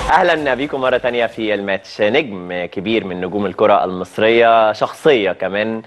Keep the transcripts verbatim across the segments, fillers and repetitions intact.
اهلا بيكم مره تانية في الماتش. نجم كبير من نجوم الكره المصريه، شخصيه كمان،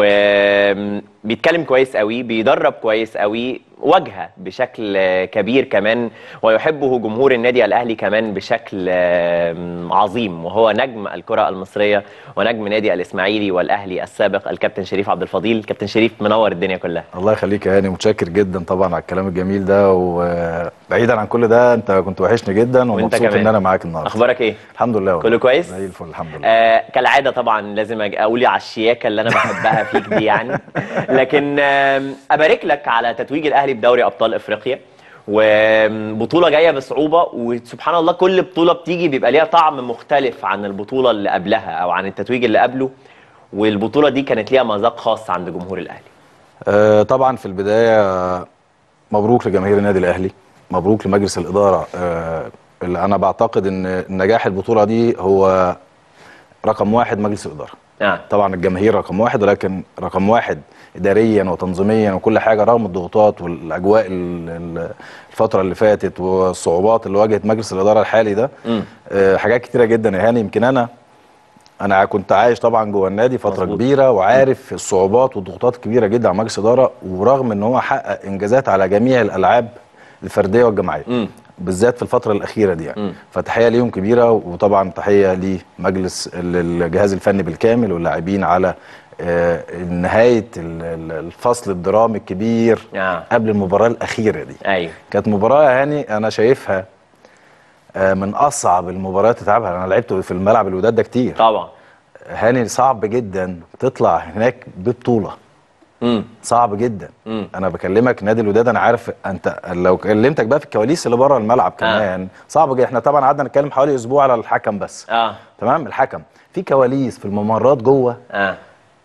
وبيتكلم كويس قوي، بيدرب كويس قوي، واجهه بشكل كبير كمان، ويحبه جمهور النادي الاهلي كمان بشكل عظيم، وهو نجم الكره المصريه ونجم نادي الاسماعيلي والاهلي السابق، الكابتن شريف عبد الفضيل. كابتن شريف منور الدنيا كلها. الله يخليك يا هاني، متشكر جدا طبعا على الكلام الجميل ده، وبعيدا عن كل ده انت كنت وحشني جدا ومبسوط ان انا معاك النهارده. اخبارك ايه؟ الحمد لله كله كويس؟ زي الفل الحمد لله. آه كالعاده طبعا لازم اقول على الشياكه اللي انا بحبها فيك دي يعني. لكن آه ابارك لك على تتويج الاهلي بدوري ابطال افريقيا، وبطوله جايه بصعوبه، وسبحان الله كل بطوله بتيجي بيبقى ليها طعم مختلف عن البطوله اللي قبلها او عن التتويج اللي قبله، والبطوله دي كانت ليها مذاق خاص عند جمهور الاهلي. آه طبعا في البدايه مبروك لجماهير النادي الاهلي، مبروك لمجلس الاداره. آه اللي انا بعتقد ان نجاح البطوله دي هو رقم واحد مجلس الاداره. آه. طبعا الجماهير رقم واحد، ولكن رقم واحد اداريا وتنظيميا وكل حاجه، رغم الضغوطات والاجواء الفتره اللي فاتت والصعوبات اللي واجهت مجلس الاداره الحالي ده. آه حاجات كتيره جدا يا هاني. يمكن انا انا كنت عايش طبعا جوه النادي فتره مظبوط. كبيره، وعارف الصعوبات والضغوطات الكبيره جدا على مجلس الاداره، ورغم ان هو حقق انجازات على جميع الالعاب الفرديه والجماعيه م. بالذات في الفتره الاخيره دي يعني. فتحيه ليهم كبيره، وطبعا تحيه لمجلس الجهاز الفني بالكامل واللاعبين على نهايه الفصل الدرامي الكبير آه. قبل المباراه الاخيره دي. ايوه كانت مباراه يعني انا شايفها من اصعب المباريات تتعبها. انا لعبت في الملعب الوداد ده كتير طبعا. هاني صعب جدا تطلع هناك ببطوله. امم صعب جدا. مم. انا بكلمك نادي الوداد، انا عارف انت لو كلمتك بقى في الكواليس اللي بره الملعب كمان آه. صعب جدا. احنا طبعا قعدنا نتكلم حوالي اسبوع على الحكم بس. اه تمام. الحكم في كواليس في الممرات جوه. اه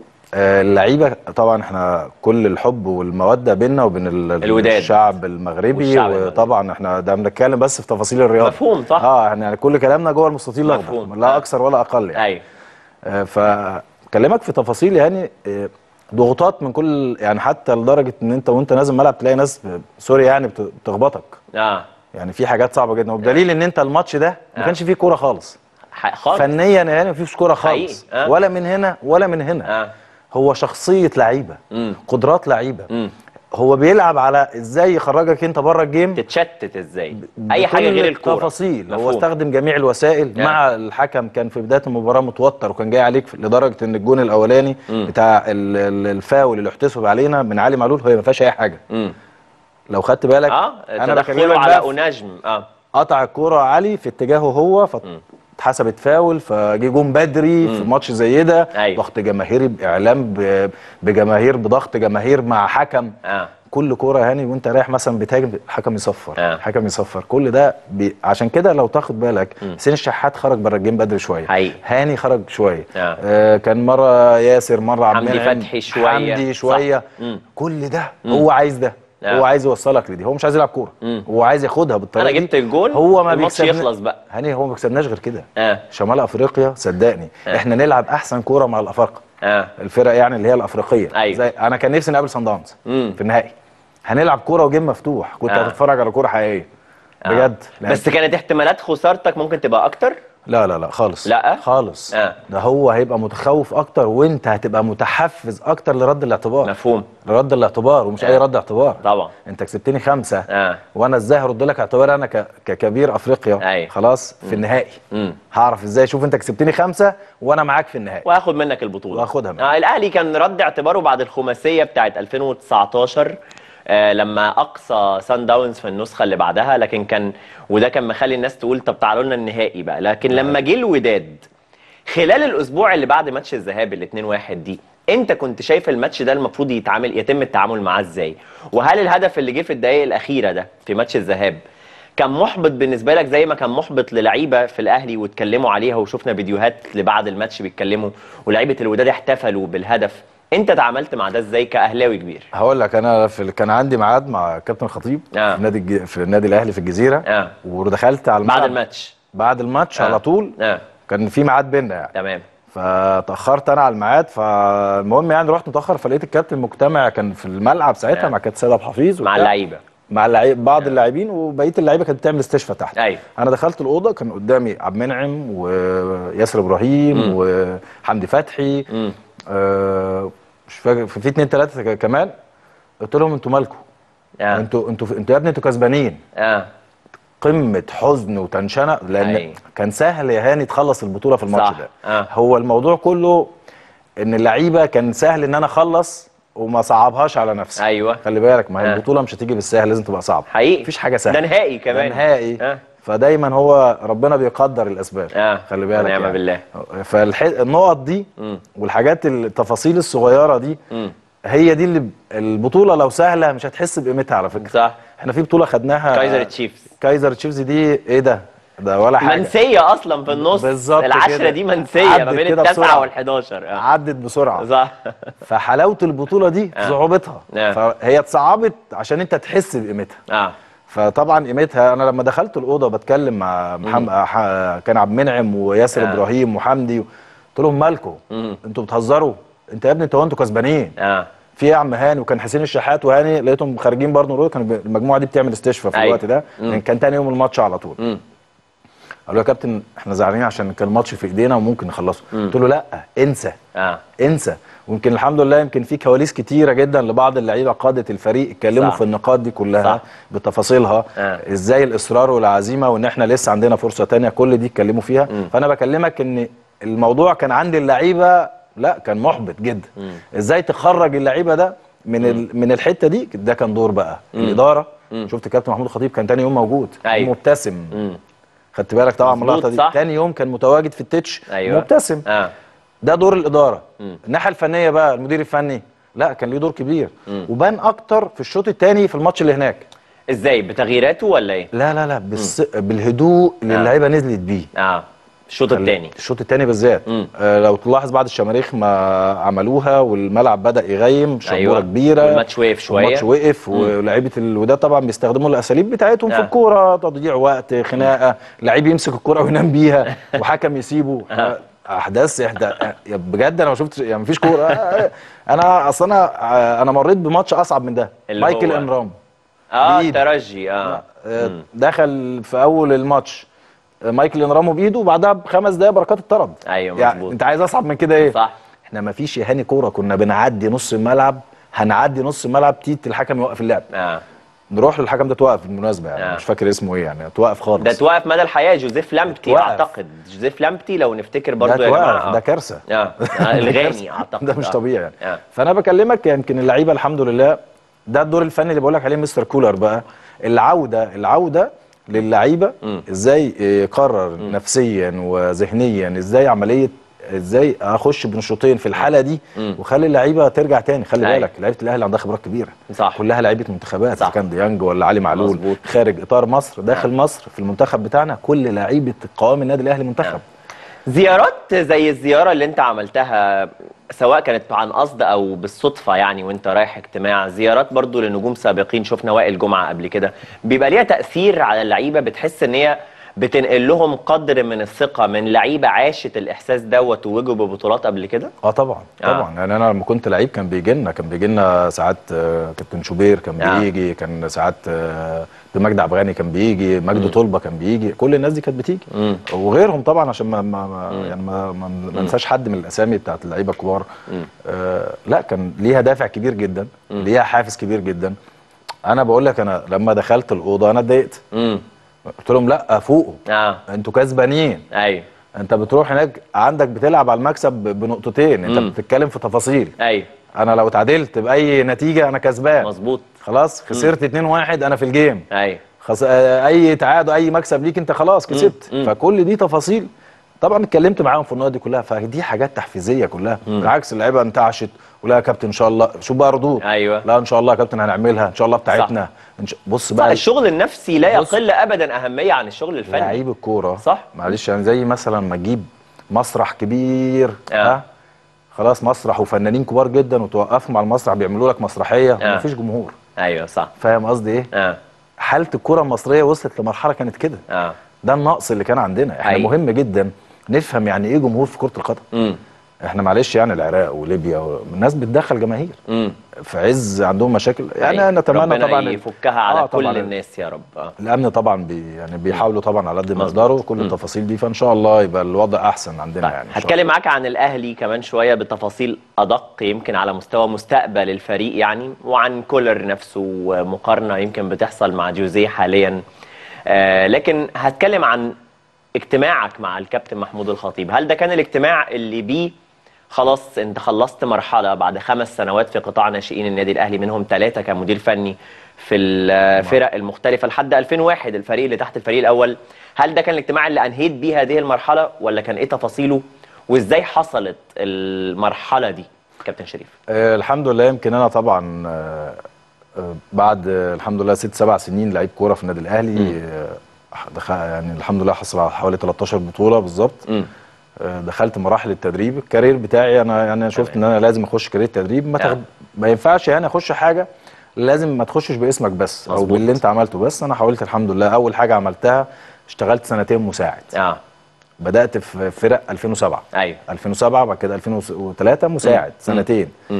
اللعيبه طبعا احنا كل الحب والموده بيننا وبين الوداد الشعب المغربي، وطبعا احنا ده بنتكلم بس في تفاصيل الرياضه. مفهوم صح. اه احنا يعني كل كلامنا جوه المستطيل الاخضر، لا آه. اكثر ولا اقل يعني. ايوه. آه فكلمك في تفاصيل يعني آه ضغوطات من كل يعني، حتى لدرجه ان انت وانت نازل الملعب تلاقي ناس سوري يعني بتخبطك. اه يعني في حاجات صعبه جدا، وبدليل ان انت الماتش ده ما كانش فيه كوره خالص خالص فنيا يعني، ما فيش كوره خالص آه. ولا من هنا ولا من هنا. آه. هو شخصيه لعيبه، قدرات لعيبه، مم. هو بيلعب على ازاي يخرجك انت بره الجيم، تتشتت ازاي، اي حاجه غير الكوره. تفاصيل. هو استخدم جميع الوسائل يعني. مع الحكم كان في بدايه المباراه متوتر، وكان جاي عليك لدرجه ان الجون الاولاني مم. بتاع الفاول اللي احتسب علينا من علي معلول هي ما فيهاش اي حاجه. مم. لو خدت بالك اه انا بكلمك على اوناجم اه قطع الكوره علي في اتجاهه هو ف... اتحسبت فاول، فجي جون بدري مم. في ماتش زي ده. أيوة. ضغط جماهيري باعلام بجماهير بضغط جماهير مع حكم. آه. كل كوره هاني وانت رايح مثلا بتهاجم الحكم يصفر. آه. الحكم يصفر كل ده بي... عشان كده لو تاخد بالك حسين الشحات خرج بره الجيم بدري شويه. حقيقي. هاني خرج شويه. آه. آه كان مره ياسر، مره عبد المنعم، حمدي فتحي شويه، حمدي شويه. كل ده مم. هو عايز ده. آه. هو عايز يوصلك لدي، هو مش عايز يلعب كوره، هو عايز ياخدها بالطريقه دي. انا جبت الجول هو ما الماتش يخلص بقى. هاني هو ما بيكسبناش غير كده. آه. شمال افريقيا صدقني آه. احنا نلعب احسن كوره مع الافارقه. آه. الفرق يعني اللي هي الافريقيه. أيوة. زي انا كان نفسي نقابل صن داونز في النهائي، هنلعب كوره وجيم مفتوح، كنت آه. هتتفرج على كوره حقيقيه آه. بجد. بس كانت احتمالات خسارتك ممكن تبقى اكتر. لا لا لا خالص. لا خالص. آه. ده هو هيبقى متخوف اكتر، وانت هتبقى متحفز اكتر لرد الاعتبار. مفهوم. لرد الاعتبار، ومش آه. اي رد اعتبار. طبعا انت كسبتني خمسه آه. وانا ازاي هرد لك اعتبار انا ك... ككبير افريقيا. أيوة. خلاص في النهائي مم. هعرف ازاي. شوف انت كسبتني خمسه وانا معاك في النهائي واخد منك البطوله واخدها منك. آه الاهلي كان رد اعتباره بعد الخماسيه بتاعه ألفين وتسعتاشر آه لما اقصى سان داونز في النسخه اللي بعدها، لكن كان وده كان مخلي الناس تقول طب تعالوا لنا النهائي بقى. لكن لما جه الوداد خلال الاسبوع اللي بعد ماتش الذهاب ال اتنين واحد دي، انت كنت شايف الماتش ده المفروض يتعامل يتم التعامل معاه ازاي؟ وهل الهدف اللي جه في الدقائق الاخيره ده في ماتش الذهاب كان محبط بالنسبه لك زي ما كان محبط للعيبه في الاهلي واتكلموا عليها، وشفنا فيديوهات لبعد الماتش بيتكلموا ولعيبه الوداد احتفلوا بالهدف؟ انت تعاملت مع ده ازاي كاهلاوي كبير؟ هقول لك انا في كان عندي ميعاد مع كابتن خطيب آه. في النادي الج... في النادي الاهلي في الجزيره آه. ودخلت على الملعب بعد الماتش بعد الماتش آه. على طول آه. كان في ميعاد بينا يعني. تمام. فتاخرت انا على الميعاد، فالمهم يعني رحت متاخر، فلقيت الكابتن مجتمع كان في الملعب ساعتها آه. مع كابتن سيد عبد الحفيظ مع اللعيبه مع اللعيب بعض آه. اللاعبين، وبقيه اللعيبه كانت بتعمل استشفاء تحت. ايوه. انا دخلت الاوضه كان قدامي عبد المنعم وياسر ابراهيم مم. وحمدي فتحي، مم. آه مش فاكر في اتنين تلاته كمان. قلت لهم انتوا مالكم؟ آه. انتوا انتوا انتوا يا ابني انتوا كسبانين. اه قمه حزن وتنشنه، لان أي. كان سهل يا هاني تخلص البطوله في الماتش صح. ده. آه. هو الموضوع كله ان اللعيبه كان سهل ان انا اخلص وما صعبهاش على نفسي. ايوه. خلي بالك، ما هي آه. البطوله مش هتيجي بالسهل، لازم تبقى صعبه. حقيقي. مفيش حاجه سهله. ده نهائي كمان. ده نهائي. آه. فدايما هو ربنا بيقدر الاسباب. اه خلي بالك ونعم يعني. بالله. فالنقط دي مم. والحاجات التفاصيل الصغيره دي مم. هي دي اللي البطوله لو سهله مش هتحس بقيمتها على فكره. صح. احنا في بطوله خدناها كايزر تشيفز. كايزر تشيفز دي ايه ده؟ ده ولا حاجه. منسيه اصلا في النص. بالظبط العشره كده. دي منسيه ما عدت بين كده التسعه بسرعة. والحداشر. آه. عدت بسرعه. صح. فحلاوه البطوله دي في آه. صعوبتها. آه. فهي اتصعبت عشان انت تحس بقيمتها. اه فطبعا قيمتها، انا لما دخلت الاوضه بتكلم مع محمد، كان عبد المنعم وياسر آه. ابراهيم وحمدي، قلت لهم مالكم؟ مم. انتوا بتهزروا؟ انت يا ابني انتوا انتوا كسبانين. اه في ايه يا عم هاني؟ وكان حسين الشحات وهاني لقيتهم خارجين برضه نقول، كان المجموعه دي بتعمل استشفاء في أيوة. الوقت ده، مم. لان كان تاني يوم الماتش على طول. مم. قالوا يا كابتن احنا زعلانين عشان كان الماتش في ايدينا وممكن نخلصه. قلت له لا انسى. اه انسى. ويمكن الحمد لله يمكن في كواليس كتيره جدا لبعض اللعيبه قاده الفريق اتكلموا صح. في النقاط دي كلها صح. بتفاصيلها. آه. ازاي الاصرار والعزيمه وان احنا لسه عندنا فرصه تانية، كل دي اتكلموا فيها. مم. فانا بكلمك ان الموضوع كان عند اللعيبه لا كان محبط جدا. مم. ازاي تخرج اللعيبه ده من ال... من الحته دي؟ ده كان دور بقى مم. الاداره. مم. شفت كابتن محمود الخطيب كان تاني يوم موجود. أيوة. مبتسم. مم. خدت بالك طبعا من مظبوط، اللقطه دي. صح. تاني يوم كان متواجد في التتش. أيوة. مبتسم. اه ده دور الاداره. مم. الناحيه الفنيه بقى المدير الفني لا كان ليه دور كبير. مم. وبان اكتر في الشوط الثاني في الماتش اللي هناك. ازاي بتغييراته ولا ايه؟ لا لا لا بالس... بالهدوء اللي آه. اللعيبه نزلت بيه. اه الشوط الثاني. الشوط الثاني بالذات. مم. آه لو تلاحظ بعد الشماريخ ما عملوها والملعب بدا يغيم شبوره أيوة. كبيره، والماتش وقف شويه. الماتش وقف ولاعيبه ال... وده طبعا بيستخدموا الاساليب بتاعتهم آه. في الكوره، تضييع وقت، خناقه، لعيب يمسك الكوره وينام بيها وحكم يسيبه. آه. احداث احدى بجد انا ما شفتش يعني، مفيش كوره. انا اصل انا انا مريت بماتش اصعب من ده. مايكل هو... انرام اه بإيده. ترجي. اه آه، دخل في اول الماتش مايكل انرامو بايده، وبعدها بخمس دقايق بركات اتطرد. ايوه يعني مظبوط. انت عايز اصعب من كده ايه؟ صح. احنا ما فيش يا هاني كوره كنا بنعدي نص الملعب، هنعدي نص الملعب تيت الحكم يوقف اللعب. اه نروح للحكم ده توقف بالمناسبه يعني. آه. مش فاكر اسمه ايه يعني، توقف خالص. ده توقف مدى الحياه. جوزيف لامبتي توقف. اعتقد. جوزيف لامبتي لو نفتكر برضو ده يا توقف. جماعه. ده كارثه. اه, آه. الغاني اعتقد. ده مش آه. طبيعي يعني. آه. فانا بكلمك يمكن اللعيبه الحمد لله ده الدور الفني اللي بقول لك عليه مستر كولر بقى. العوده العوده للعيبه ازاي يقرر نفسيا وذهنيا، ازاي عمليه، ازاي اخش بين الشوطين في الحاله دي وخلي اللعيبه ترجع تاني. خلي أيوة. بالك لعيبه الاهلي عندها خبرات كبيره. صح. كلها لعيبه منتخبات، صح. كان ديانج ولا علي معلول. مظبوط. خارج اطار مصر داخل آه. مصر في المنتخب بتاعنا كل لعيبه قوام النادي الاهلي منتخب. آه. زيارات زي الزياره اللي انت عملتها سواء كانت عن قصد او بالصدفه يعني وانت رايح اجتماع، زيارات برضو لنجوم سابقين، شفنا وائل جمعه قبل كده، بيبقى ليها تاثير على اللعيبه؟ بتحس ان هي بتنقل لهم قدر من الثقه من لعيبه عاشت الاحساس دوت ووجوا ببطولات قبل كده؟ اه طبعا طبعا. آه. يعني انا لما كنت لعيب كان بيجي لنا كان بيجي لنا ساعات آه كابتن شوبير كان آه. بيجي، كان ساعات آه مجدي عبد الغني كان بيجي، مجدي طلبه كان بيجي، كل الناس دي كانت بتيجي. مم. وغيرهم طبعا عشان ما, ما ما- مم. يعني ما ما ما انساش حد من الاسامي بتاعت اللعيبه الكبار. آه لا كان ليها دافع كبير جدا، ليها حافز كبير جدا. انا بقول لك انا لما دخلت الاوضه انا اتضايقت، امم قلت لهم لا فوقوا، اه انتوا كسبانين. ايوه انت بتروح هناك عندك بتلعب على المكسب بنقطتين، انت مم. بتتكلم في تفاصيل. ايوه انا لو اتعادلت باي نتيجه انا كسبان. مظبوط. خلاص خسرت اتنين واحد انا في الجيم. ايوه خس... آه، اي تعادل اي مكسب ليك انت خلاص كسبت. مم. فكل دي تفاصيل طبعا اتكلمت معاهم في النقط دي كلها، فدي حاجات تحفيزيه كلها. مم. بالعكس اللعيبه انتعشت ولا يا كابتن ان شاء الله، شوف بقى ردود. ايوه لا ان شاء الله يا كابتن هنعملها ان شاء الله بتاعتنا. إن شاء... بص صح. بقى الشغل النفسي لا بص. يقل ابدا اهميه عن الشغل الفني. لعيب الكوره صح. معلش يعني زي مثلا ما تجيب مسرح كبير آه. ها خلاص مسرح وفنانين كبار جدا وتوقفهم على المسرح بيعملوا لك مسرحيه آه. ومفيش جمهور. ايوه صح. فاهم قصدي ايه؟ اه حاله الكره المصريه وصلت لمرحله كانت كده. اه ده النقص اللي كان عندنا. احنا حقيقي. مهم جدا نفهم يعني ايه جمهور في كره القدم. امم احنا معلش يعني العراق وليبيا الناس بتدخل جماهير امم في عز عندهم مشاكل يعني. أيوة. نتمنى ربنا طبعا يفكها على آه كل طبعا الناس يا رب. اه الامن طبعا بي يعني بيحاولوا طبعا على قد ما مظبوط. يقدروا كل التفاصيل دي، فان شاء الله يبقى الوضع احسن عندنا طيب يعني إن شاء الله. هتكلم معاك عن الاهلي كمان شويه بتفاصيل ادق يمكن على مستوى مستقبل الفريق يعني، وعن كولر نفسه ومقارنه يمكن بتحصل مع جوزيه حاليا. آه لكن هتكلم عن اجتماعك مع الكابتن محمود الخطيب. هل ده كان الاجتماع اللي بيه خلاص انت خلصت مرحله بعد خمس سنوات في قطاع ناشئين النادي الاهلي، منهم ثلاثه كمدير فني في الفرق المختلفه لحد ألفين وواحد الفريق اللي تحت الفريق الاول؟ هل ده كان الاجتماع اللي انهيت بيه هذه المرحله ولا كان ايه تفاصيله، وازاي حصلت المرحله دي كابتن شريف؟ آه الحمد لله. يمكن انا طبعا آه آه بعد آه الحمد لله ست سبع سنين لعيب كوره في النادي الاهلي، آه دخل يعني الحمد لله حصل على حوالي تلتاشر بطوله بالظبط. دخلت مراحل التدريب. الكارير بتاعي انا يعني شفت ان انا لازم اخش كارير تدريب، ما, تغ... ما ينفعش يعني اخش حاجه لازم ما تخشش باسمك بس مزبوط. او باللي انت عملته بس. انا حاولت الحمد لله. اول حاجه عملتها اشتغلت سنتين مساعد. اه بدات في فرق ألفين وسبعة. ايوه ألفين وسبعة بعد كده ألفين وثلاثة مساعد. م. سنتين. م.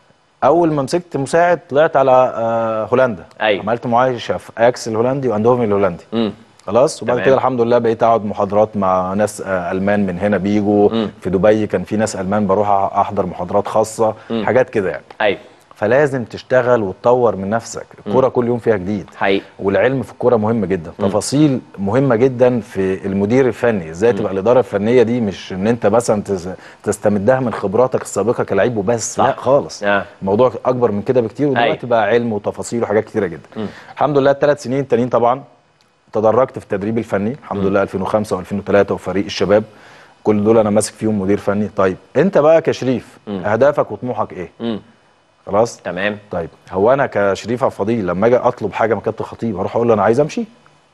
اول ما مسكت مساعد طلعت على آه هولندا. أيوة. عملت معايشه في اكس الهولندي واندوفن الهولندي. م. خلاص. وبعد كده الحمد لله بقيت اقعد محاضرات مع ناس المان من هنا بيجوا. م. في دبي كان في ناس المان بروح احضر محاضرات خاصه. م. حاجات كده يعني. ايوه. فلازم تشتغل وتطور من نفسك. الكوره كل يوم فيها جديد حقيقي. والعلم في الكوره مهم جدا. م. تفاصيل مهمه جدا في المدير الفني. ازاي م. تبقى الاداره الفنيه دي مش ان انت مثلا تستمدها من خبراتك السابقه كلاعب وبس. صح. لا خالص. آه. الموضوع اكبر من كده بكتير. ودلوقتي بقى علم وتفاصيل وحاجات كتيره جدا. م. الحمد لله الثلاث سنين التانيين طبعا تدرجت في التدريب الفني الحمد لله. ألفين وخمسة وألفين وثلاثة وفريق الشباب كل دول انا ماسك فيهم مدير فني. طيب انت بقى كشريف م. اهدافك وطموحك ايه؟ م. خلاص تمام. طيب هو انا كشريف عبد الفضيل لما اجي اطلب حاجه من كابتن الخطيب اروح اقول له انا عايز امشي؟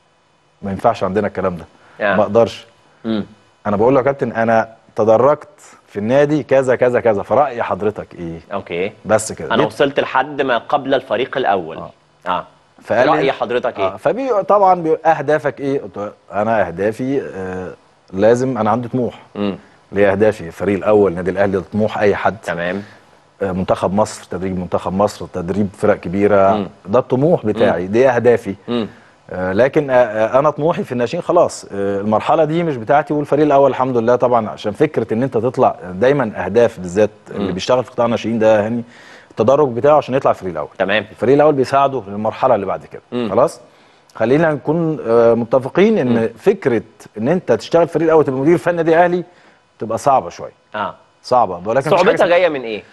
ما ينفعش عندنا الكلام ده. آه. ما اقدرش. م. انا بقول له يا كابتن انا تدرجت في النادي كذا كذا كذا، فرأي حضرتك ايه؟ اوكي بس كده. انا وصلت لحد ما قبل الفريق الاول. اه, آه. فقال رأي حضرتك ايه؟ آه. فبي طبعا بي اهدافك ايه؟ انا اهدافي آه لازم انا عندي طموح. امم ليه اهدافي؟ الفريق الاول النادي الاهلي ده طموح اي حد. تمام. آه منتخب مصر، تدريب منتخب مصر، تدريب فرق كبيره. مم. ده الطموح بتاعي. مم. دي اهدافي. مم. آه لكن آه انا طموحي في الناشئين خلاص. آه المرحله دي مش بتاعتي. والفريق الاول الحمد لله طبعا عشان فكره ان انت تطلع دايما اهداف بالذات اللي بيشتغل في قطاع الناشئين ده يعني التدرج بتاعه عشان يطلع الفريق الاول. تمام. الفريق الاول بيساعده للمرحله اللي بعد كده. مم. خلاص خلينا نكون آه متفقين ان مم. فكره ان انت تشتغل فريق الاول تبقى مدير فني نادي اهلي تبقى صعبه شويه. اه صعبه. ولكن صعوبتها جايه من ايه؟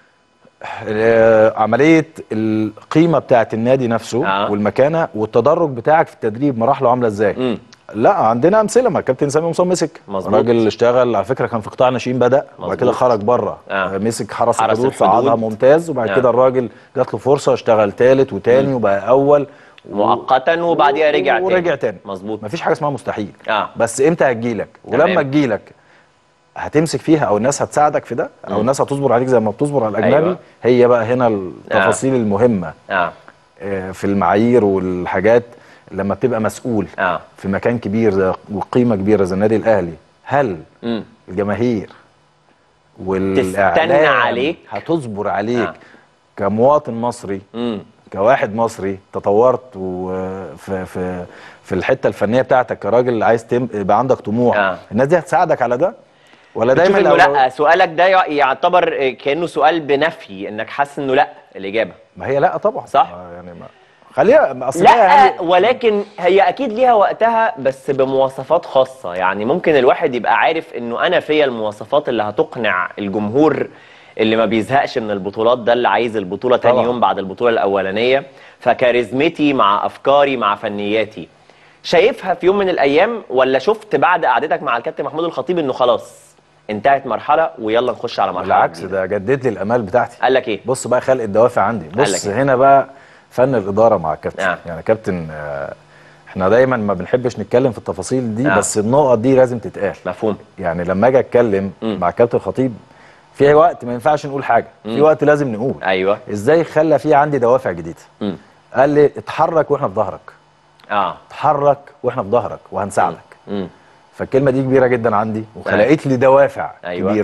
آه عمليه القيمه بتاعه النادي نفسه. آه. والمكانه والتدرج بتاعك في التدريب مراحله عامله ازاي. مم. لا عندنا امثله. ما الكابتن سامي مصطفى مسك راجل اشتغل على فكره كان في قطاع ناشئين بدا وبعد كده خرج بره. آه. مسك حرس الحدود صعدها ممتاز وبعد آه. كده الراجل جات له فرصه اشتغل ثالث وثاني وبقى اول مؤقتا وبعديها رجع تاني ورجع تاني. مظبوط. مفيش حاجه اسمها مستحيل. آه. بس امتى هتجيلك ولما تجيلك هتمسك فيها او الناس هتساعدك في ده او الناس هتصبر عليك زي ما بتصبر على الاجنبي. أيوة. هي بقى هنا التفاصيل آه. المهمه آه. في المعايير والحاجات لما بتبقى مسؤول آه. في مكان كبير وقيمه كبيره زي النادي الاهلي. هل م. الجماهير والاعلام عليك هتصبر عليك آه. كمواطن مصري م. كواحد مصري تطورت وفي في في الحته الفنيه بتاعتك كراجل عايز يبقى عندك طموح آه. الناس دي هتساعدك على ده ولا دايما إنه لا؟ سؤالك ده يعتبر كانه سؤال بنفي انك حاسس انه لا الاجابه. ما هي لا طبعا. صح يعني ما خليها اصل لا يعني ولكن هي اكيد ليها وقتها بس بمواصفات خاصه. يعني ممكن الواحد يبقى عارف انه انا فيا المواصفات اللي هتقنع الجمهور اللي ما بيزهقش من البطولات ده اللي عايز البطوله تاني يوم بعد البطوله الاولانيه. فكاريزمتي مع افكاري مع فنياتي شايفها في يوم من الايام ولا شفت بعد قعدتك مع الكابتن محمود الخطيب انه خلاص انتهت مرحله ويلا نخش على مرحله بالعكس ده جدد لي الامال بتاعتي. قال لك ايه؟ بص بقى خلق الدوافع عندي. بص هنا إيه؟ بقى فن الاداره مع الكابتن. آه. يعني كابتن آه احنا دايما ما بنحبش نتكلم في التفاصيل دي. آه. بس النقط دي لازم تتقال. مفهوم. يعني لما اجي اتكلم م. مع الكابتن الخطيب في وقت ما ينفعش نقول حاجه. م. في وقت لازم نقول. ايوه. ازاي خلى في عندي دوافع جديده. م. قال لي اتحرك واحنا في ظهرك. اه اتحرك واحنا في ظهرك وهنساعدك. م. فالكلمه دي كبيره جدا عندي وخلقت لي دوافع. أيوة. كبيره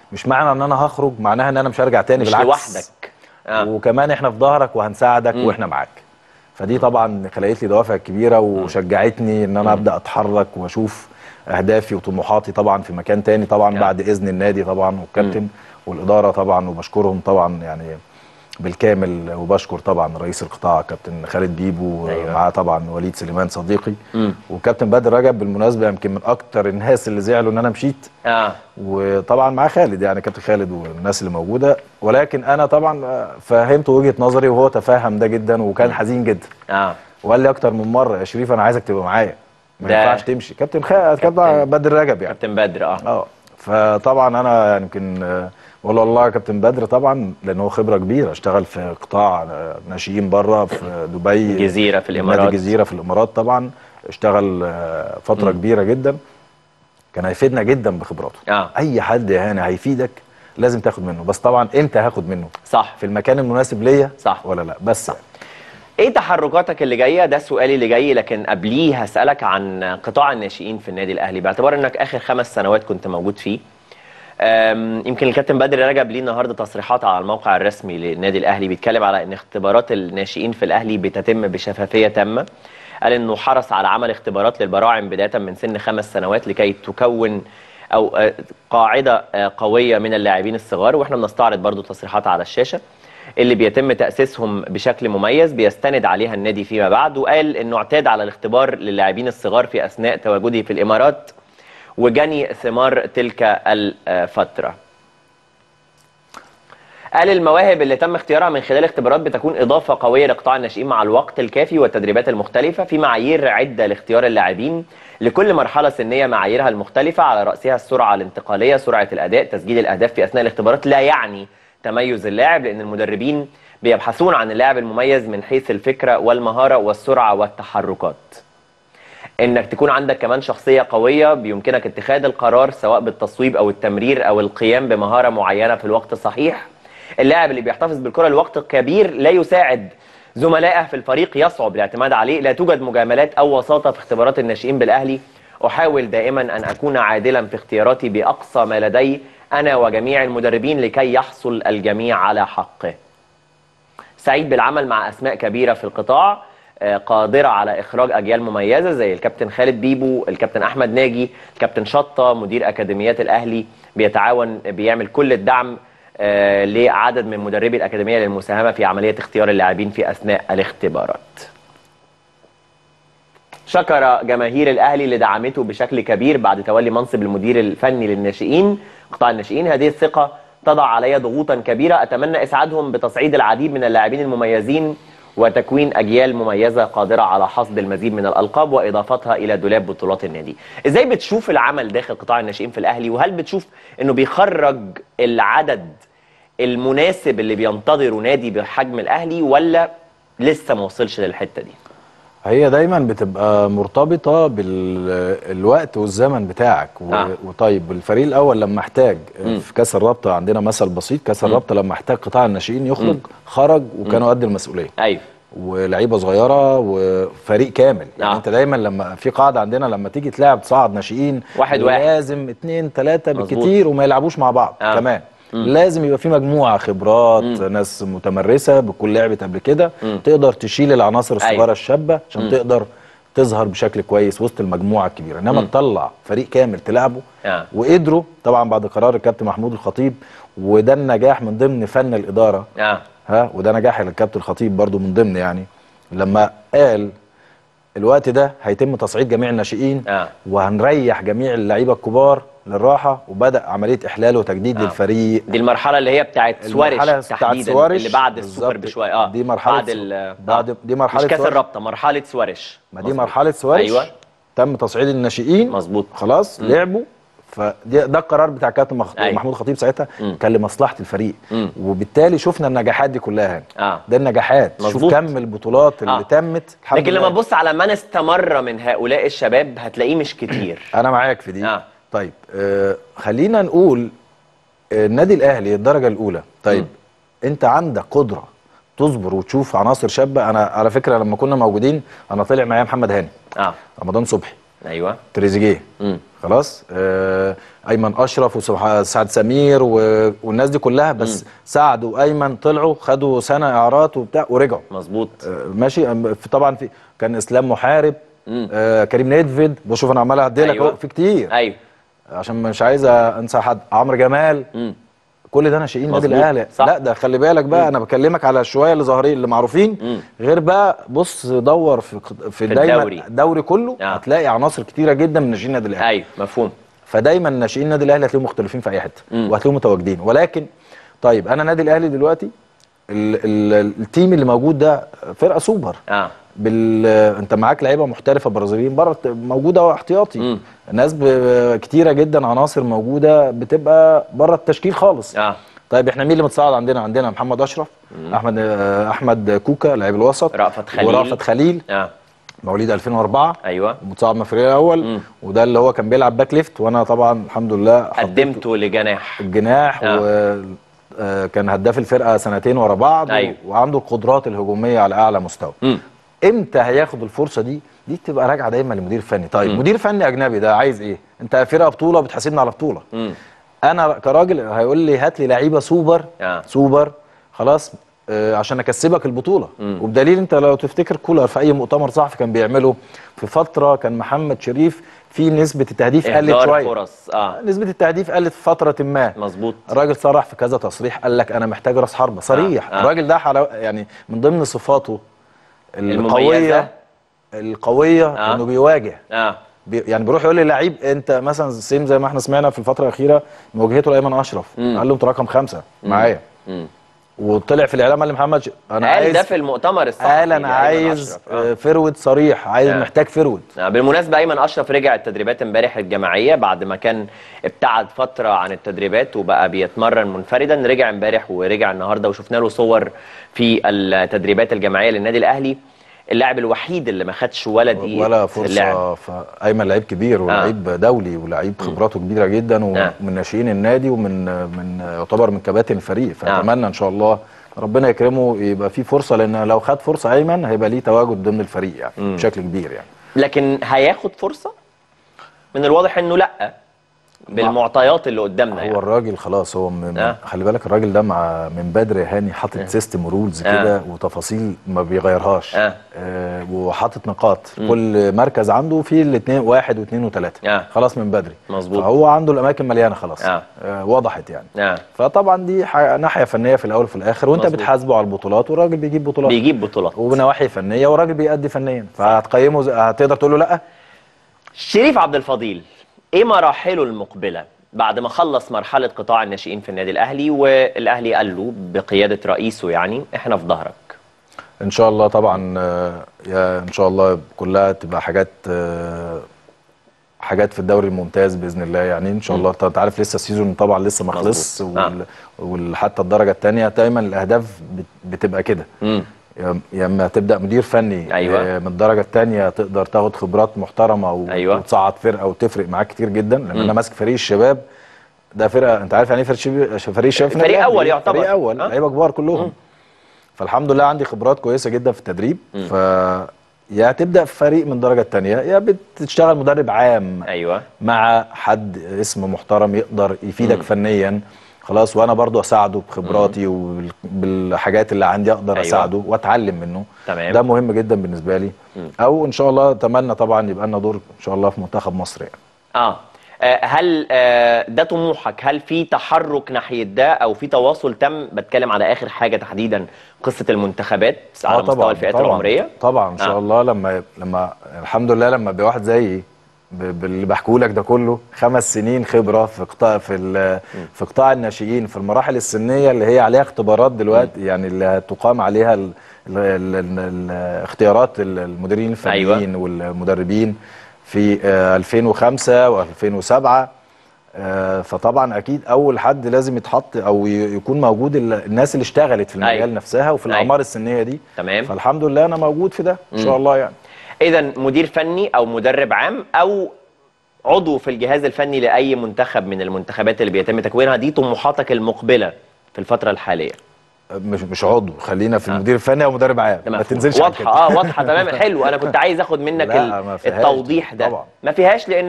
مش معنى ان انا هخرج معناها ان انا مش هرجع تاني، مش بالعكس لوحدك. آه. وكمان احنا في ظهرك وهنساعدك م. واحنا معاك. فدي طبعا خلقت لي دوافع كبيره وشجعتني ان انا م. ابدا اتحرك واشوف اهدافي وطموحاتي طبعا في مكان تاني طبعا آه. بعد اذن النادي طبعا والكابتن م. والاداره طبعا، وبشكرهم طبعا يعني بالكامل، وبشكر طبعا رئيس القطاع كابتن خالد بيبو، أيوة. معاه طبعا وليد سليمان صديقي م. وكابتن بدر رجب بالمناسبه يمكن من اكتر الناس اللي زعلوا ان انا مشيت اه وطبعا معاه خالد يعني كابتن خالد والناس اللي موجوده، ولكن انا طبعا فهمت وجهه نظري وهو تفهم ده جدا وكان م. حزين جدا اه وقال لي اكتر من مره يا شريف انا عايزك تبقى معايا ما ينفعش تمشي. كابتن خالد كابتن بدر رجب يعني كابتن بدر اه اه فطبعا انا يمكن يعني والله والله يا كابتن بدر طبعا لان هو خبره كبيره، اشتغل في قطاع ناشئين بره في دبي، الجزيره في الامارات، نادي الجزيره في الامارات طبعا، اشتغل فتره م. كبيره جدا، كان هيفيدنا جدا بخبراته. آه. اي حد هنا هيفيدك لازم تاخد منه، بس طبعا امتى هاخد منه؟ صح، في المكان المناسب ليا صح ولا لا؟ بس صح. ايه تحركاتك اللي جايه؟ ده سؤالي اللي جاي، لكن قبليه هسالك عن قطاع الناشئين في النادي الاهلي باعتبار انك اخر خمس سنوات كنت موجود فيه. يمكن الكابتن بدر رجب ليه النهارده تصريحات على الموقع الرسمي للنادي الاهلي بيتكلم على ان اختبارات الناشئين في الاهلي بتتم بشفافيه تامه. قال انه حرص على عمل اختبارات للبراعم بدايه من سن خمس سنوات لكي تكون او قاعده قويه من اللاعبين الصغار، واحنا بنستعرض برضو تصريحات على الشاشه اللي بيتم تاسيسهم بشكل مميز بيستند عليها النادي فيما بعد. وقال انه اعتاد على الاختبار للاعبين الصغار في اثناء تواجده في الامارات وجني ثمار تلك الفترة. قال المواهب اللي تم اختيارها من خلال اختبارات بتكون إضافة قوية لقطاع الناشئين مع الوقت الكافي والتدريبات المختلفة في معايير عدة لاختيار اللاعبين لكل مرحلة سنية، معاييرها المختلفة على رأسها السرعة الانتقالية، سرعة الأداء، تسجيل الأهداف في أثناء الاختبارات لا يعني تميز اللاعب، لأن المدربين بيبحثون عن اللاعب المميز من حيث الفكرة والمهارة والسرعة والتحركات. انك تكون عندك كمان شخصية قوية بيمكنك اتخاذ القرار سواء بالتصويب او التمرير او القيام بمهارة معينة في الوقت الصحيح. اللاعب اللي بيحتفظ بالكرة لوقت كبير لا يساعد زملائه في الفريق، يصعب الاعتماد عليه. لا توجد مجاملات او وساطة في اختبارات الناشئين بالاهلي. احاول دائما ان اكون عادلا في اختياراتي باقصى ما لدي انا وجميع المدربين لكي يحصل الجميع على حقه. سعيد بالعمل مع اسماء كبيرة في القطاع قادرة على إخراج أجيال مميزة زي الكابتن خالد بيبو، الكابتن أحمد ناجي، الكابتن شطة مدير أكاديميات الأهلي بيتعاون بيعمل كل الدعم آه لعدد من مدربي الأكاديمية للمساهمة في عملية اختيار اللاعبين في أثناء الاختبارات. شكر جماهير الأهلي اللي دعمته بشكل كبير بعد تولي منصب المدير الفني للناشئين قطاع الناشئين. هذه الثقة تضع علي ضغوطا كبيرة، أتمنى إسعادهم بتصعيد العديد من اللاعبين المميزين وتكوين أجيال مميزة قادرة على حصد المزيد من الألقاب وإضافتها إلى دولاب بطولات النادي. إزاي بتشوف العمل داخل قطاع الناشئين في الأهلي؟ وهل بتشوف إنه بيخرج العدد المناسب اللي بينتظره نادي بحجم الأهلي ولا لسه ما وصلش للحتة دي؟ هي دايما بتبقى مرتبطة بالوقت والزمن بتاعك و... آه. وطيب الفريق الأول لما احتاج م. في كاس الرابطة عندنا مثل بسيط، كاس الرابطة لما احتاج قطاع الناشئين يخرج م. خرج وكانوا قد المسؤولية. أيوه. ولعيبة صغيرة وفريق كامل. آه. يعني انت دايما لما في قاعدة عندنا لما تيجي تلعب تصعد ناشئين واحد واحد لازم اتنين تلاتة بالكتير وما يلعبوش مع بعض. آه. كمان مم. لازم يبقى في مجموعه خبرات، مم. ناس متمرسه بكل لعبت قبل كده تقدر تشيل العناصر الصغيره أيوة. الشابه عشان مم. تقدر تظهر بشكل كويس وسط المجموعه الكبيره، انما تطلع فريق كامل تلعبه. آه. وقدروا طبعا بعد قرار الكابتن محمود الخطيب، وده النجاح من ضمن فن الاداره. آه. ها وده نجاح الكابتن الخطيب برضو من ضمن، يعني لما قال الوقت ده هيتم تصعيد جميع الناشئين. آه. وهنريح جميع اللعيبه الكبار للراحه، وبدا عمليه احلال وتجديد آه. للفريق. دي المرحله اللي هي بتاعت سواريش تحديدا، سواريش اللي بعد السوبر بشويه. اه دي مرحله بعد ال بعد دي مرحله مش كاس الرابطه، مرحله سواريش. ما دي مرحله سواريش. ايوه تم تصعيد الناشئين. مظبوط. خلاص. مم. لعبوا. فده ده القرار بتاع كابتن مخ... أيوة. محمود خطيب ساعتها مم. كان لمصلحه الفريق. مم. وبالتالي شفنا النجاحات دي كلها هنا. آه. ده النجاحات. مظبوط. شوف كم البطولات اللي آه. تمت. لكن لما تبص على من استمر من هؤلاء الشباب هتلاقيه مش كتير. انا معاك في دي. آه. طيب آه خلينا نقول آه النادي الاهلي الدرجه الاولى. طيب مم. انت عندك قدره تصبر وتشوف عناصر شابه. انا على فكره لما كنا موجودين انا طلع معايا محمد هاني. اه رمضان صبحي. ايوه. تريزيجيه. خلاص. آه ايمن اشرف وسعد سمير و... والناس دي كلها، بس م. سعد وايمن طلعوا خدوا سنه اعارات وبتاع ورجعوا. مظبوط. آه ماشي. في طبعا في كان اسلام محارب، آه كريم نيدفيد، بشوف انا عمال اعدي لك. أيوة. في كتير. ايوه عشان مش عايز انسى حد. عمرو جمال. م. كل ده ناشئين النادي الاهلي. لا ده خلي بالك بقى. م. انا بكلمك على شويه اللي ظاهرين اللي معروفين. م. غير بقى بص دور في في دايما الدوري, الدوري كله. آه. هتلاقي عناصر كتيره جدا من ناشئين النادي الاهلي. ايوه مفهوم. فدايما ناشئين النادي الاهلي هتلاقيهم مختلفين في اي حته وهتلاقيهم متواجدين. ولكن طيب انا النادي الاهلي دلوقتي ال ال التيم اللي موجود ده فرقه سوبر. اه بال انت معاك لعيبه محترفه برازيليين بره موجوده احتياطي. ناس كتيره جدا عناصر موجوده بتبقى بره التشكيل خالص. اه طيب احنا مين اللي متصاعد عندنا؟ عندنا محمد اشرف، مم. احمد احمد كوكا لاعب الوسط، رأفت خليل ورأفت خليل اه مواليد ألفين وأربعة. ايوه متصاعد من الفريق الاول. مم. وده اللي هو كان بيلعب باك ليفت، وانا طبعا الحمد لله قدمته لجناح الجناح. آه. وكان هداف الفرقه سنتين ورا بعض. أيوه. وعنده القدرات الهجوميه على اعلى مستوى. مم. امتى هياخد الفرصه دي؟ دي بتبقى راجعه دايما للمدير الفني. طيب مم. مدير فني اجنبي ده عايز ايه؟ انت فرقه بطوله بتحاسبني على بطوله. مم. انا كراجل هيقول لي هات لي لعيبه سوبر. آه. سوبر خلاص آه عشان اكسبك البطوله. مم. وبدليل انت لو تفتكر كولر في اي مؤتمر صحفي كان بيعمله في فتره كان محمد شريف في نسبه التهديف قلت شويه. فرص اه نسبه التهديف قلت في فتره ما. مظبوط. الراجل صرح في كذا تصريح قال لك انا محتاج راس حربه صريح. آه. آه. الراجل ده حلو يعني من ضمن صفاته القويه القويه آه. انه بيواجه. اه بي يعني بيروح يقول لي لعيب انت مثلا سيم زي ما احنا سمعنا في الفتره الاخيره مواجهته لايمن اشرف. مم. قال له انت رقم خمسه معايا. وطلع في الاعلام قال لمحمد ش... انا قال عايز ده في المؤتمر الصحفي. قال انا عايز آه. فرود صريح، عايز آه. محتاج فرود. آه. بالمناسبه ايمن اشرف رجع التدريبات امبارح الجماعيه بعد ما كان ابتعد فتره عن التدريبات وبقى بيتمرن منفردا. رجع امبارح ورجع النهارده وشفنا له صور في التدريبات الجماعيه للنادي الاهلي. اللاعب الوحيد اللي ما خدش ولا دقيقه ولا فرصه. فايمن لعيب كبير ولعيب آه. دولي ولعيب خبراته كبيره جدا ومن آه. ناشئين النادي ومن من يعتبر من كباتن الفريق. فاتمنى آه. ان شاء الله ربنا يكرمه يبقى في فرصه، لان لو خد فرصه ايمن هيبقى ليه تواجد ضمن الفريق يعني مم. بشكل كبير يعني. لكن هياخد فرصه؟ من الواضح انه لا بالمعطيات اللي قدامنا. هو يعني. الراجل خلاص هو من آه. خلي بالك الراجل ده مع من بدري هاني حاطط آه. سيستم ورولز آه. كده وتفاصيل ما بيغيرهاش. آه. آه وحاطط نقاط. م. كل مركز عنده فيه الاثنين واحد واثنين وثلاثه. آه. خلاص من بدري. مظبوط. فهو عنده الاماكن مليانه خلاص. آه. آه وضحت يعني. آه. فطبعا دي ناحيه فنيه في الاول وفي الاخر، وانت مظبوط. بتحاسبه على البطولات والراجل بيجيب بطولات. بيجيب بطولات. ونواحي فنيه والراجل بيأدي فنيا، فهتقيمه هتقدر تقول له لا؟ شريف عبد الفضيل ايه مراحله المقبله؟ بعد ما خلص مرحلة قطاع الناشئين في النادي الأهلي والأهلي قال له بقيادة رئيسه يعني احنا في ظهرك. إن شاء الله طبعا يا إن شاء الله كلها تبقى حاجات حاجات في الدوري الممتاز بإذن الله يعني إن شاء الله. أنت عارف لسه السيزون طبعا لسه ما خلصش وحتى الدرجة الثانية دايما الأهداف بتبقى كده. يا اما تبدا مدير فني. أيوة. من الدرجه الثانيه تقدر تاخد خبرات محترمه أيوة. وتصعد فرقه وتفرق معاك كتير جدا، لان م. انا ماسك فريق الشباب ده فرقه انت عارف يعني ايه فريق الشباب؟ فريق اول يعتبر فريق اول لعيبه كبار كلهم. م. فالحمد لله عندي خبرات كويسه جدا في التدريب. م. ف يا تبدا في فريق من الدرجه الثانيه يا بتشتغل مدرب عام. ايوه مع حد اسم محترم يقدر يفيدك م. فنيا خلاص، وانا برضو اساعده بخبراتي وبالحاجات اللي عندي اقدر أيوة. اساعده واتعلم منه. تمام. ده مهم جدا بالنسبه لي. مم. او ان شاء الله اتمنى طبعا يبقى لنا دور ان شاء الله في منتخب مصر يعني. اه, آه هل آه ده طموحك؟ هل في تحرك ناحيه ده او في تواصل تم؟ بتكلم على اخر حاجه تحديدا قصه المنتخبات على آه مستوى الفئات طبعًا العمريه. طبعا ان شاء آه. الله لما لما الحمد لله لما يبقى واحد زيي باللي بحكوا لك ده كله خمس سنين خبره في قطاع في في قطاع الناشئين في المراحل السنيه اللي هي عليها اختبارات دلوقتي. م. يعني اللي تقام عليها ال ال ال ال ال اختيارات المديرين الفنيين. أيوة. والمدربين في ألفين وخمسة وألفين وسبعة. فطبعا اكيد اول حد لازم يتحط او يكون موجود الناس اللي اشتغلت في المجال. أيوة. نفسها وفي الاعمار. أيوة. السنيه دي. تمام. فالحمد لله انا موجود في ده ان شاء الله يعني. إذا مدير فني أو مدرب عام أو عضو في الجهاز الفني لأي منتخب من المنتخبات اللي بيتم تكوينها، دي طموحاتك المقبلة في الفترة الحالية؟ مش مش عضو، خلينا في المدير الفني أو مدرب عام، ما تنزلش واضحة. اه واضحة تماما. حلو، أنا كنت عايز آخد منك التوضيح ده. طبعا ما فيهاش لأنك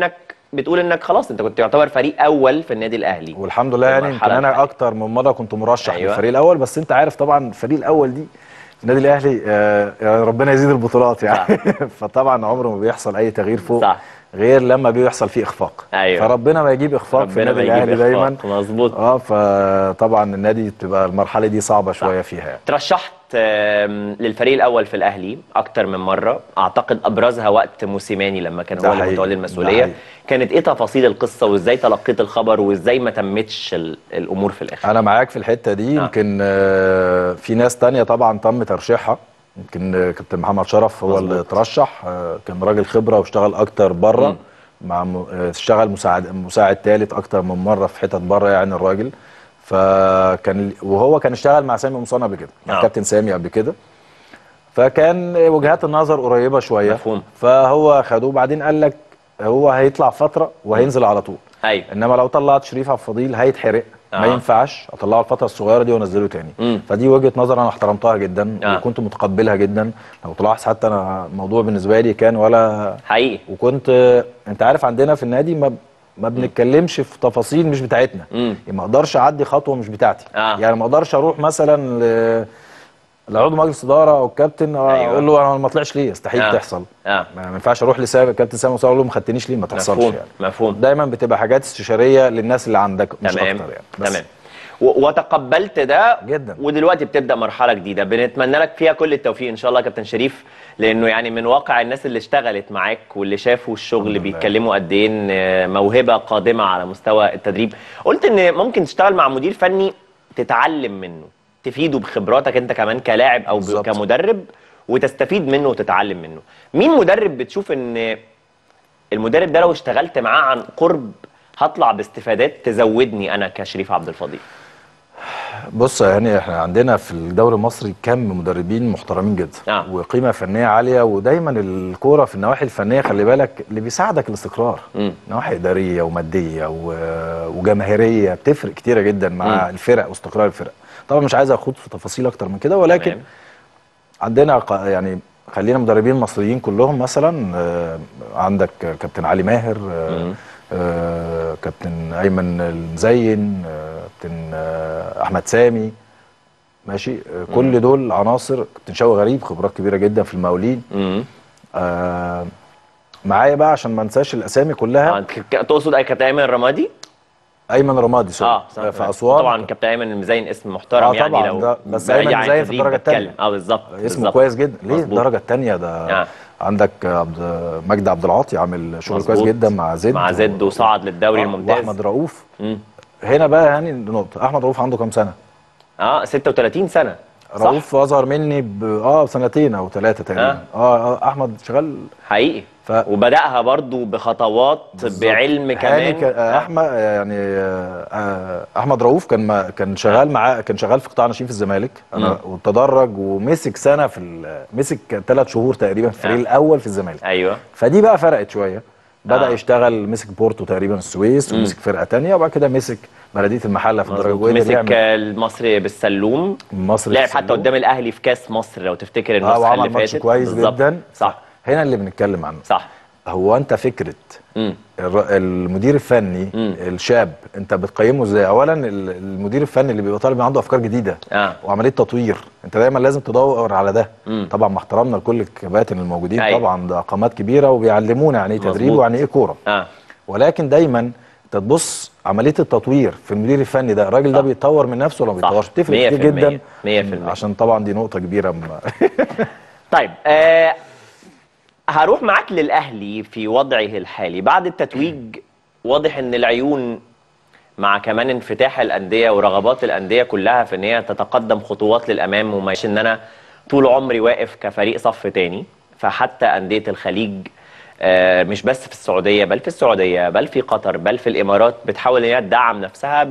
بتقول انك خلاص انت كنت يعتبر فريق اول في النادي الاهلي، والحمد لله يعني يمكن المرحلة انا الحالية. اكتر من مره كنت مرشح أيوة. للفريق الاول، بس انت عارف طبعا الفريق الاول دي في النادي الاهلي آه يعني ربنا يزيد البطولات يعني فطبعا عمره ما بيحصل اي تغيير فوق صح. غير لما بيحصل فيه اخفاق. أيوة. فربنا ما يجيب اخفاق في ربنا النادي ما يجيب الاهلي إخفاق. دايما. مظبوط. اه فطبعا النادي بتبقى المرحله دي صعبه شويه فيها يعني. ترشحت آم، للفريق الاول في الاهلي اكتر من مره، اعتقد ابرزها وقت موسيماني لما كان ده هو اللي حقيقي. متولي ده المسؤوليه. حقيقي. كانت ايه تفاصيل القصه وازاي تلقيت الخبر وازاي ما تمتش ال- الامور في الاخر؟ انا معاك في الحته دي. آه. يمكن آه في ناس تانية طبعا تم ترشيحها. يمكن آه، كابتن محمد شرف هو مظبوط. اللي ترشح. آه كان راجل خبره واشتغل اكتر بره، مع م- آه، اشتغل مساعد مساعد ثالث اكتر من مره في حتت بره يعني الراجل. فكان وهو كان اشتغل مع سامي قمصان قبل كده، مع آه. كابتن سامي قبل كده، فكان وجهات النظر قريبه شويه. مفهوم. فهو خدوه، بعدين قال لك هو هيطلع فتره وهينزل على طول. ايوه. انما لو طلعت شريف عبد الفضيل هيتحرق. آه. ما ينفعش اطلعه الفتره الصغيره دي وانزله تاني. مم. فدي وجهه نظر انا احترمتها جدا آه. وكنت متقبلها جدا. لو تلاحظ حتى انا الموضوع بالنسبه لي كان ولا حقيقي. وكنت انت عارف عندنا في النادي ما ما بنتكلمش في تفاصيل مش بتاعتنا. مم. يعني ما اقدرش اعدي خطوه مش بتاعتي. آه. يعني ما اقدرش اروح مثلا ل... لعضو مجلس اداره او الكابتن أيوة. اقول له انا ما طلعش ليه، يستحيل آه. تحصل. اه ما ما ينفعش اروح لسامي كابتن سامي اقول له ما خدتنيش ليه، ما تحصلش مفهوم. يعني. مفهوم. دايما بتبقى حاجات استشاريه للناس اللي عندك مش تمام. اكتر يعني. بس. تمام. و- وتقبلت ده جدا. ودلوقتي بتبدا مرحله جديده بنتمنى لك فيها كل التوفيق ان شاء الله يا كابتن شريف، لانه يعني من واقع الناس اللي اشتغلت معاك واللي شافوا الشغل الحمد لله. بيتكلموا قد ايه إن موهبه قادمه على مستوى التدريب. قلت ان ممكن تشتغل مع مدير فني تتعلم منه، تفيده بخبراتك انت كمان كلاعب او ب- بالظبط. كمدرب، وتستفيد منه وتتعلم منه. مين مدرب بتشوف ان المدرب ده لو اشتغلت معاه عن قرب هطلع باستفادات تزودني انا كشريف عبد الفضيل؟ بص يعني احنا عندنا في الدوري المصري كم مدربين محترمين جدا. آه. وقيمه فنيه عاليه، ودايما الكوره في النواحي الفنيه خلي بالك اللي بيساعدك الاستقرار. مم. نواحي اداريه وماديه و- وجماهيريه بتفرق كتيره جدا مع مم. الفرق واستقرار الفرق. طبعا مش عايز اخوض في تفاصيل اكتر من كده، ولكن تمام. عندنا ق- يعني خلينا مدربين مصريين كلهم مثلا. آه، عندك كابتن علي ماهر، آه، مم. آه، كابتن ايمن المزين، آه، كابتن آه، احمد سامي، ماشي. آه، كل دول عناصر. كابتن شوقي غريب خبرات كبيره جدا في المقاولين. امم آه، معايا بقى عشان ما انساش الاسامي كلها. آه، ك- ك- تقصد اي كابتن ايمن الرمادي؟ ايمن رمادي سوري. اه آه، في اسوان. طبعا كابتن ايمن المزين اسم محترم آه، يعني. طبعاً لو ده- بس بعيد أيمن عن المزين في التدريب الدرجة التانية. بتكلم. اه بالظبط. اسمه بالظبط. كويس جدا. ليه مظبوط. الدرجه الثانيه ده؟ آه. عندك عبد مجدي عبد العاطي عامل شغل مظبوط. كويس جدا مع زد مع زد و- وصعد للدوري آه، الممتاز. واحمد رؤوف. مم. هنا بقى يعني نقطه، احمد رؤوف عنده كام سنه؟ اه ستة وثلاثين سنه. صح؟ رؤوف اصغر مني ب اه بسنتين او ثلاثه تقريبا. آه. اه, آه احمد شغال حقيقي. ف... وبداها برضو بخطوات بالظبط. بعلم هاني كمان. ك... آه، احمد يعني آه، آه، احمد رؤوف كان ما... كان شغال معاه، كان شغال في قطاع ناشئين في الزمالك. انا وتدرج ومسك سنه في ال... مسك ثلاث شهور تقريبا في الفريق آه. الاول في الزمالك. ايوه. فدي بقى فرقت شويه. بدا آه. يشتغل، مسك بورتو تقريبا السويس، ومسك فرقه تانية، وبعد كده مسك بلديه المحله في الدرجه مظبوط. وقدر مسك يعمل المصري بالسلوم. مصر لعب في حتى السلوم. قدام الاهلي في كاس مصر لو تفتكر اه النسخه وعمل اللي ماتش فاتت. كويس بالظبط. جدا. صح. هنا اللي بنتكلم عنه. صح. هو انت فكره امم الر- المدير الفني مم. الشاب انت بتقيمه ازاي؟ اولا ال- المدير الفني اللي بيبقى طالب عنده افكار جديده اه وعمليه تطوير، انت دايما لازم تدور على ده. مم. طبعا مع احترامنا لكل الكباتن الموجودين. أيوة. طبعا ده قامات كبيره وبيعلمونا يعني ايه تدريب مظبوط. ويعني ايه كوره. اه ولكن دايما انت تبص عمليه التطوير في المدير الفني ده، الراجل ده صح. بيتطور من نفسه ولا ما صح. بيتطورش؟ بتفرق مية كتير في المية. جدا. مية في المية. عشان طبعا دي نقطه كبيره م... طيب آه هروح معاك للاهلي في وضعه الحالي بعد التتويج. واضح ان العيون مع كمان انفتاح الانديه ورغبات الانديه كلها في ان هي تتقدم خطوات للامام، وما ان انا طول عمري واقف كفريق صف تاني. فحتى انديه الخليج آه مش بس في السعوديه، بل في السعوديه، بل في قطر، بل في الامارات بتحاول ان هي تدعم نفسها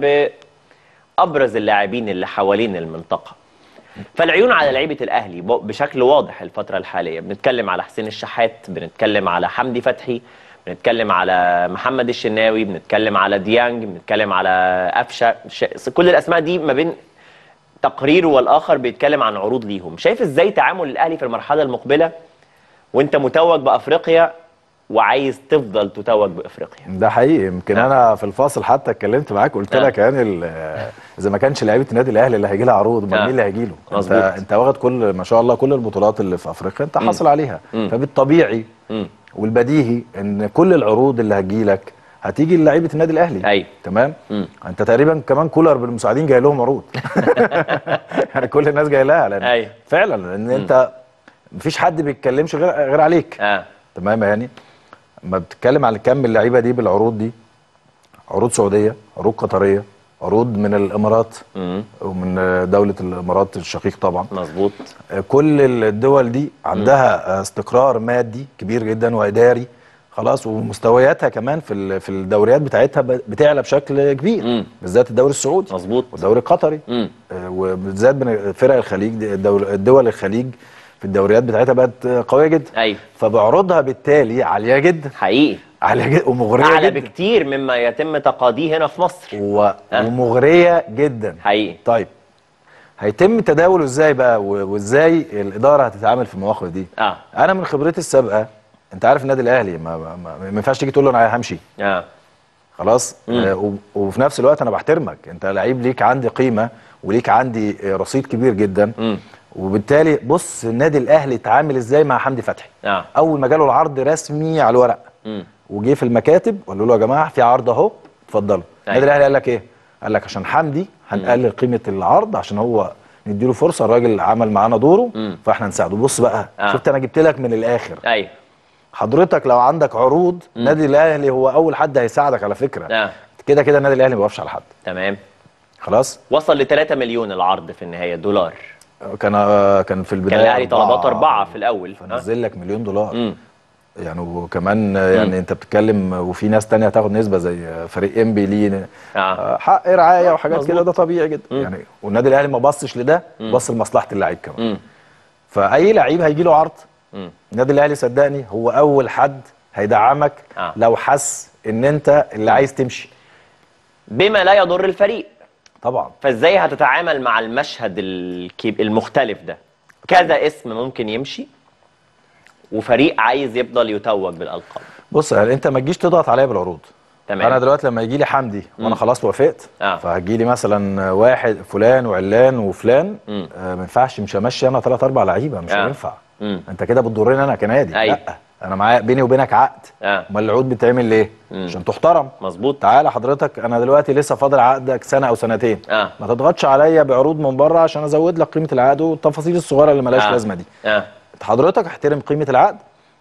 بابرز اللاعبين اللي حوالين المنطقه. فالعيون على لعيبه الاهلي ب- بشكل واضح الفتره الحاليه. بنتكلم على حسين الشحات، بنتكلم على حمدي فتحي، بنتكلم على محمد الشناوي، بنتكلم على ديانج، بنتكلم على قفشه. ش- كل الاسماء دي ما بين تقرير والاخر بيتكلم عن عروض ليهم. شايف ازاي تعامل الاهلي في المرحله المقبله وانت متوج بافريقيا وعايز تفضل تتوج بافريقيا. ده حقيقي. يمكن انا في الفاصل حتى اتكلمت معاك قلت لك يعني اذا ما كانش لعيبه النادي الاهلي اللي هيجي لها عروض امال مين اللي هيجي له؟ انت انت واخد كل ما شاء الله كل البطولات اللي في افريقيا انت حاصل عليها. م. فبالطبيعي م. والبديهي ان كل العروض اللي هتجي لك هتيجي للعيبه النادي الاهلي. ايوه تمام. م. انت تقريبا كمان كولر بالمساعدين جاي لهم عروض. يعني كل الناس جاي لها لان أيوة. فعلا لان انت مفيش حد بيتكلمش غير غير عليك. آه. تمام. يعني ما بتتكلم على كم اللعيبه دي بالعروض دي، عروض سعوديه، عروض قطريه، عروض من الامارات مم. ومن دوله الامارات الشقيق طبعا. مظبوط. كل الدول دي عندها مم. استقرار مادي كبير جدا واداري خلاص، ومستوياتها كمان في في الدوريات بتاعتها بتعلى بشكل كبير، بالذات الدوري السعودي مظبوط والدوري القطري، مم. وبالذات من فرق الخليج الدول الخليج في الدوريات بتاعتها بقت قويه جدا. ايوه. فبعروضها بالتالي عاليه جدا حقيقي، عاليه جدا ومغريه جدا، اعلى بكتير مما يتم تقاضيه هنا في مصر و... أه. ومغريه جدا حقيقي. طيب هيتم تداوله ازاي بقى وازاي الاداره هتتعامل في المواقف دي؟ اه انا من خبرتي السابقه انت عارف النادي الاهلي ما ما, ما, ما ينفعش تيجي تقول له انا همشي. اه خلاص. آه وفي نفس الوقت انا بحترمك، انت لعيب ليك عندي قيمه وليك عندي رصيد كبير جدا. م. وبالتالي بص النادي الاهلي اتعامل ازاي مع حمدي فتحي. آه. اول ما جاله العرض رسمي على الورق وجه في المكاتب قالوا له يا جماعه في عرض اهو اتفضلوا. النادي الاهلي قال لك ايه؟ قال لك عشان حمدي هنقلل قيمه العرض عشان هو نديله فرصه، الراجل عمل معانا دوره مم. فاحنا نساعده. بص بقى آه. شفت انا جبت لك من الاخر. ايوه حضرتك لو عندك عروض النادي الاهلي هو اول حد هيساعدك على فكره. آه. كده كده النادي الاهلي ما بيوقفش على حد. تمام خلاص. وصل ل ثلاثة مليون العرض في النهايه دولار. كان كان في البدايه كان الاهلي طلبات اربعه في الاول فنزل لك مليون دولار. مم. يعني وكمان يعني مم. انت بتتكلم وفي ناس تانية هتاخد نسبه زي فريق انبي ليه آه. حق رعايه وحاجات كده، ده طبيعي جدا. مم. يعني والنادي الاهلي ما بصش لده، بص لمصلحه اللعيب كمان. مم. فاي لعيب هيجي له عرض النادي الاهلي صدقني هو اول حد هيدعمك آه. لو حس ان انت اللي عايز تمشي بما لا يضر الفريق طبعا. فازاي هتتعامل مع المشهد المختلف ده؟ كذا اسم ممكن يمشي وفريق عايز يفضل يتوج بالالقاب. بص يعني انت ما تجيش تضغط عليا بالعروض. تمام. انا دلوقتي لما يجي لي حمدي وانا خلاص وافقت آه. فهجي لي مثلا واحد فلان وعلان وفلان آه ما ينفعش مش همشي انا ثلاث اربع لعيبه مش هينفع. آه. انت كده بتضرني انا كنادي. أيوة. لا انا معايا بيني وبينك عقد. امال آه. العقود بتتعمل ليه؟ مم. عشان تحترم. مظبوط. تعالى حضرتك انا دلوقتي لسه فاضل عقدك سنه او سنتين آه. ما تضغطش عليا بعروض من بره عشان ازود لك قيمه العقد والتفاصيل الصغيره اللي مالهاش آه. لازمه دي. آه. حضرتك احترم قيمه العقد.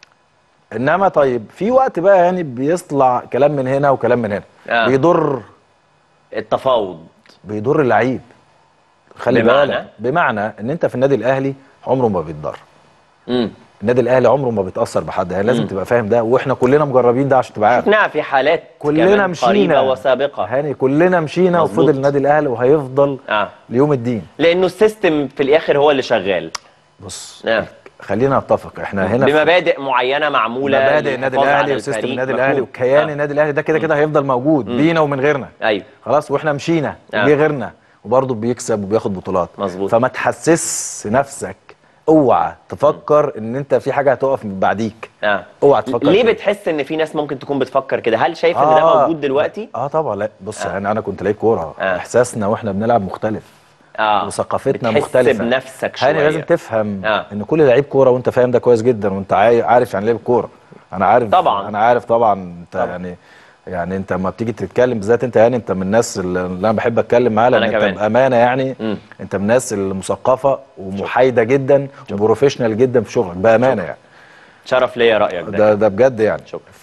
انما طيب في وقت بقى يعني بيطلع كلام من هنا وكلام من هنا آه. بيضر التفاوض، بيضر اللعيب. خلي بالك بمعنى ان انت في النادي الاهلي عمره ما بيتضر. امم النادي الاهلي عمره ما بيتاثر بحد، يعني لازم مم. تبقى فاهم ده، واحنا كلنا مجربين ده عشان تبقى عارف. شفناها في حالات كلنا مشينا وسابقه هاني كلنا مشينا مظبوط. وفضل النادي الاهلي وهيفضل آه. ليوم الدين لانه السيستم في الاخر هو اللي شغال. بص آه. خلينا نتفق احنا هنا بمبادئ معينه معموله، مبادئ النادي الاهلي وسيستم النادي الاهلي وكيان آه. النادي الاهلي ده كده كده هيفضل موجود مم. بينا ومن غيرنا. ايوه خلاص واحنا مشينا آه. وجه غيرنا وبرضه بيكسب وبياخد بطولات. مظبوط. فما تحسس نفسك، اوعى تفكر ان انت في حاجه هتقف بعديك. اه اوعى تفكر ليه كده. بتحس ان في ناس ممكن تكون بتفكر كده؟ هل شايف آه. ان ده موجود دلوقتي؟ اه طبعا. لا بص آه. يعني انا كنت لعيب كوره آه. احساسنا واحنا بنلعب مختلف اه وثقافتنا مختلفه. بتحس بنفسك شويه. يعني لازم تفهم آه. ان كل لعيب كوره وانت فاهم ده كويس جدا وانت عارف يعني لعيب كوره. انا عارف طبعا انا عارف طبعا انت طبعا. يعني يعني انت لما بتيجي تتكلم بالذات انت يعني انت من الناس اللي انا بحب اتكلم معاها لان انت بامانه يعني م. انت من الناس المثقفه ومحايده جدا وبروفيشنال جدا في شغلك بامانه يعني. شرف ليا رايك ده ده, ده بجد يعني.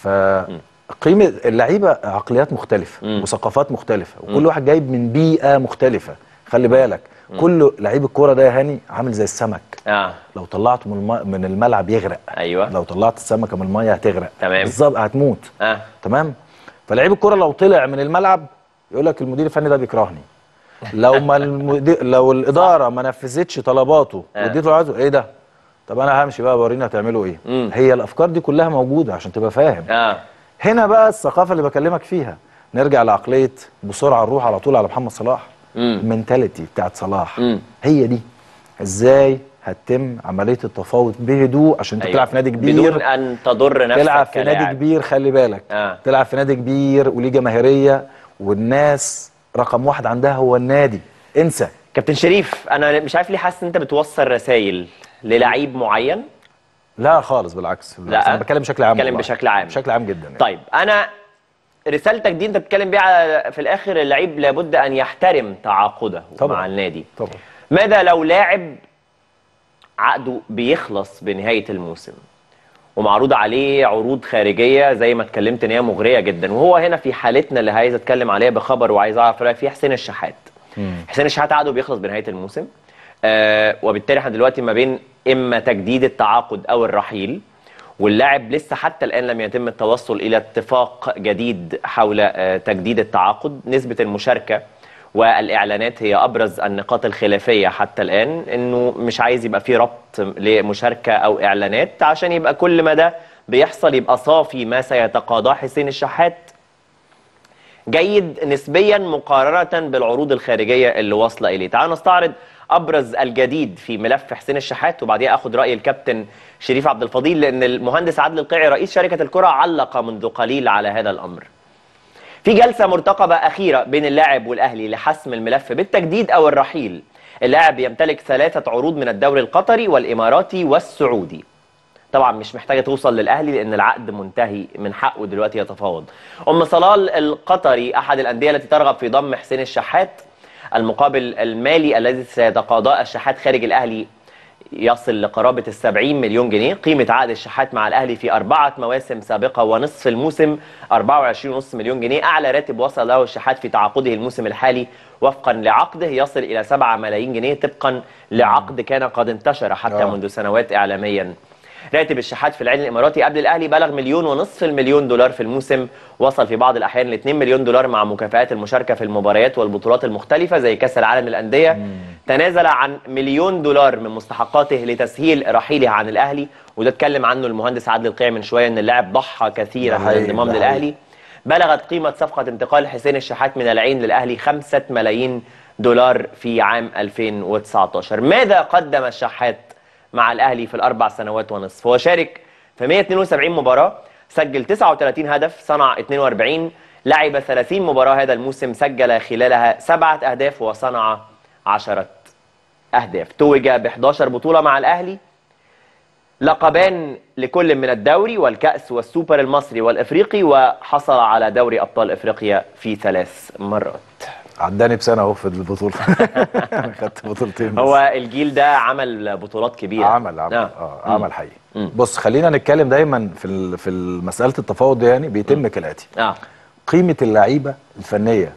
فقيمه اللعيبه عقليات مختلفه م. وثقافات مختلفه وكل م. واحد جايب من بيئه مختلفه. خلي بالك م. كل لعيب الكوره ده يا هاني عامل زي السمك. آه. لو طلعته من الم... من الملعب يغرق. ايوه. لو طلعت السمكه من الميه هتغرق. تمام. بالظبط هتموت. آه. تمام. فلعيب الكوره لو طلع من الملعب يقول لك المدير الفني ده بيكرهني. لو ما المدير لو الاداره ما نفذتش طلباته واديته اللي عايزه ايه ده؟ طب انا همشي بقى ورينا هتعملوا ايه؟ مم. هي الافكار دي كلها موجوده عشان تبقى فاهم. آه. هنا بقى الثقافه اللي بكلمك فيها نرجع لعقليه بسرعه نروح على طول على محمد صلاح. المنتاليتي بتاعت صلاح مم. هي دي. ازاي هتتم عمليه التفاوض بهدوء، عشان انت أيوة. بتلعب في نادي كبير بدون ان تضر نفسك تلعب في كلاعب. نادي كبير، خلي بالك آه. تلعب في نادي كبير وليه جماهيريه، والناس رقم واحد عندها هو النادي، انسى. كابتن شريف، انا مش عارف ليه حاسس ان انت بتوصل رسائل للعيب معين. لا خالص، بالعكس, بالعكس. لا، انا بتكلم بشكل عام، بتكلم بشكل عام بشكل عام جدا يعني. طيب، انا رسالتك دي انت بتتكلم بيها في الاخر اللعيب لابد ان يحترم تعاقده طبعا. مع النادي. طبعا. ماذا لو لاعب عقده بيخلص بنهايه الموسم ومعروض عليه عروض خارجيه زي ما اتكلمت ان هي مغريه جدا، وهو هنا في حالتنا اللي عايز اتكلم عليها بخبر وعايز اعرف رايك فيه، حسين الشحات. مم. حسين الشحات عقده بيخلص بنهايه الموسم، آه وبالتالي احنا دلوقتي ما بين اما تجديد التعاقد او الرحيل، واللاعب لسه حتى الان لم يتم التوصل الى اتفاق جديد حول آه تجديد التعاقد. نسبه المشاركه والاعلانات هي ابرز النقاط الخلافيه حتى الان، انه مش عايز يبقى في ربط لمشاركه او اعلانات عشان يبقى كل ما ده بيحصل يبقى صافي ما سيتقاضاه حسين الشحات جيد نسبيا مقارنه بالعروض الخارجيه اللي واصله اليه. تعالوا نستعرض ابرز الجديد في ملف حسين الشحات وبعديها اخد راي الكابتن شريف عبد الفضيل، لان المهندس عادل القيعي رئيس شركه الكره علق منذ قليل على هذا الامر. في جلسه مرتقبه اخيره بين اللاعب والاهلي لحسم الملف بالتجديد او الرحيل. اللاعب يمتلك ثلاثه عروض من الدوري القطري والاماراتي والسعودي. طبعا مش محتاجه توصل للاهلي لان العقد منتهي، من حقه دلوقتي يتفاوض. ام صلال القطري احد الانديه التي ترغب في ضم حسين الشحات. المقابل المالي الذي سيتقاضاه الشحات خارج الاهلي يصل لقرابه السبعين مليون جنيه. قيمه عقد الشحات مع الاهلي في اربعه مواسم سابقه ونصف الموسم اربعة وعشرين فاصلة خمسة مليون جنيه. اعلى راتب وصل له الشحات في تعاقده الموسم الحالي وفقا لعقده يصل الى سبعة ملايين جنيه طبقا لعقد كان قد انتشر حتى آه. منذ سنوات اعلاميا. راتب الشحات في العين الاماراتي قبل الاهلي بلغ مليون ونصف المليون دولار في الموسم، وصل في بعض الاحيان ل اتنين مليون دولار مع مكافآت المشاركه في المباريات والبطولات المختلفه زي كاس العالم للانديه. مم. تنازل عن مليون دولار من مستحقاته لتسهيل رحيله عن الاهلي، وده اتكلم عنه المهندس عادل القيعي من شويه ان اللاعب ضحى كثيرا من الانضمام للاهلي. بلغت قيمه صفقه انتقال حسين الشحات من العين للاهلي خمسة ملايين دولار في عام ألفين وتسعتاشر. ماذا قدم الشحات مع الاهلي في الاربع سنوات ونصف؟ هو شارك في مية واتنين وسبعين مباراه، سجل تسعة وتلاتين هدف، صنع اتنين واربعين، لعب ثلاثين مباراه هذا الموسم، سجل خلالها سبعه اهداف وصنع عشرة اهداف. توج ب احداشر بطوله مع الاهلي، لقبان لكل من الدوري والكأس والسوبر المصري والافريقي، وحصل على دوري ابطال افريقيا في ثلاث مرات. عداني بسنه اهو في البطوله. انا خدت بطولتين بس. هو الجيل ده عمل بطولات كبيره. عمل عمل آه. اه عمل حقيقي. مم. بص، خلينا نتكلم دايما في ال- في مساله التفاوض دي، يعني بيتم كالاتي. اه قيمه اللعيبه الفنيه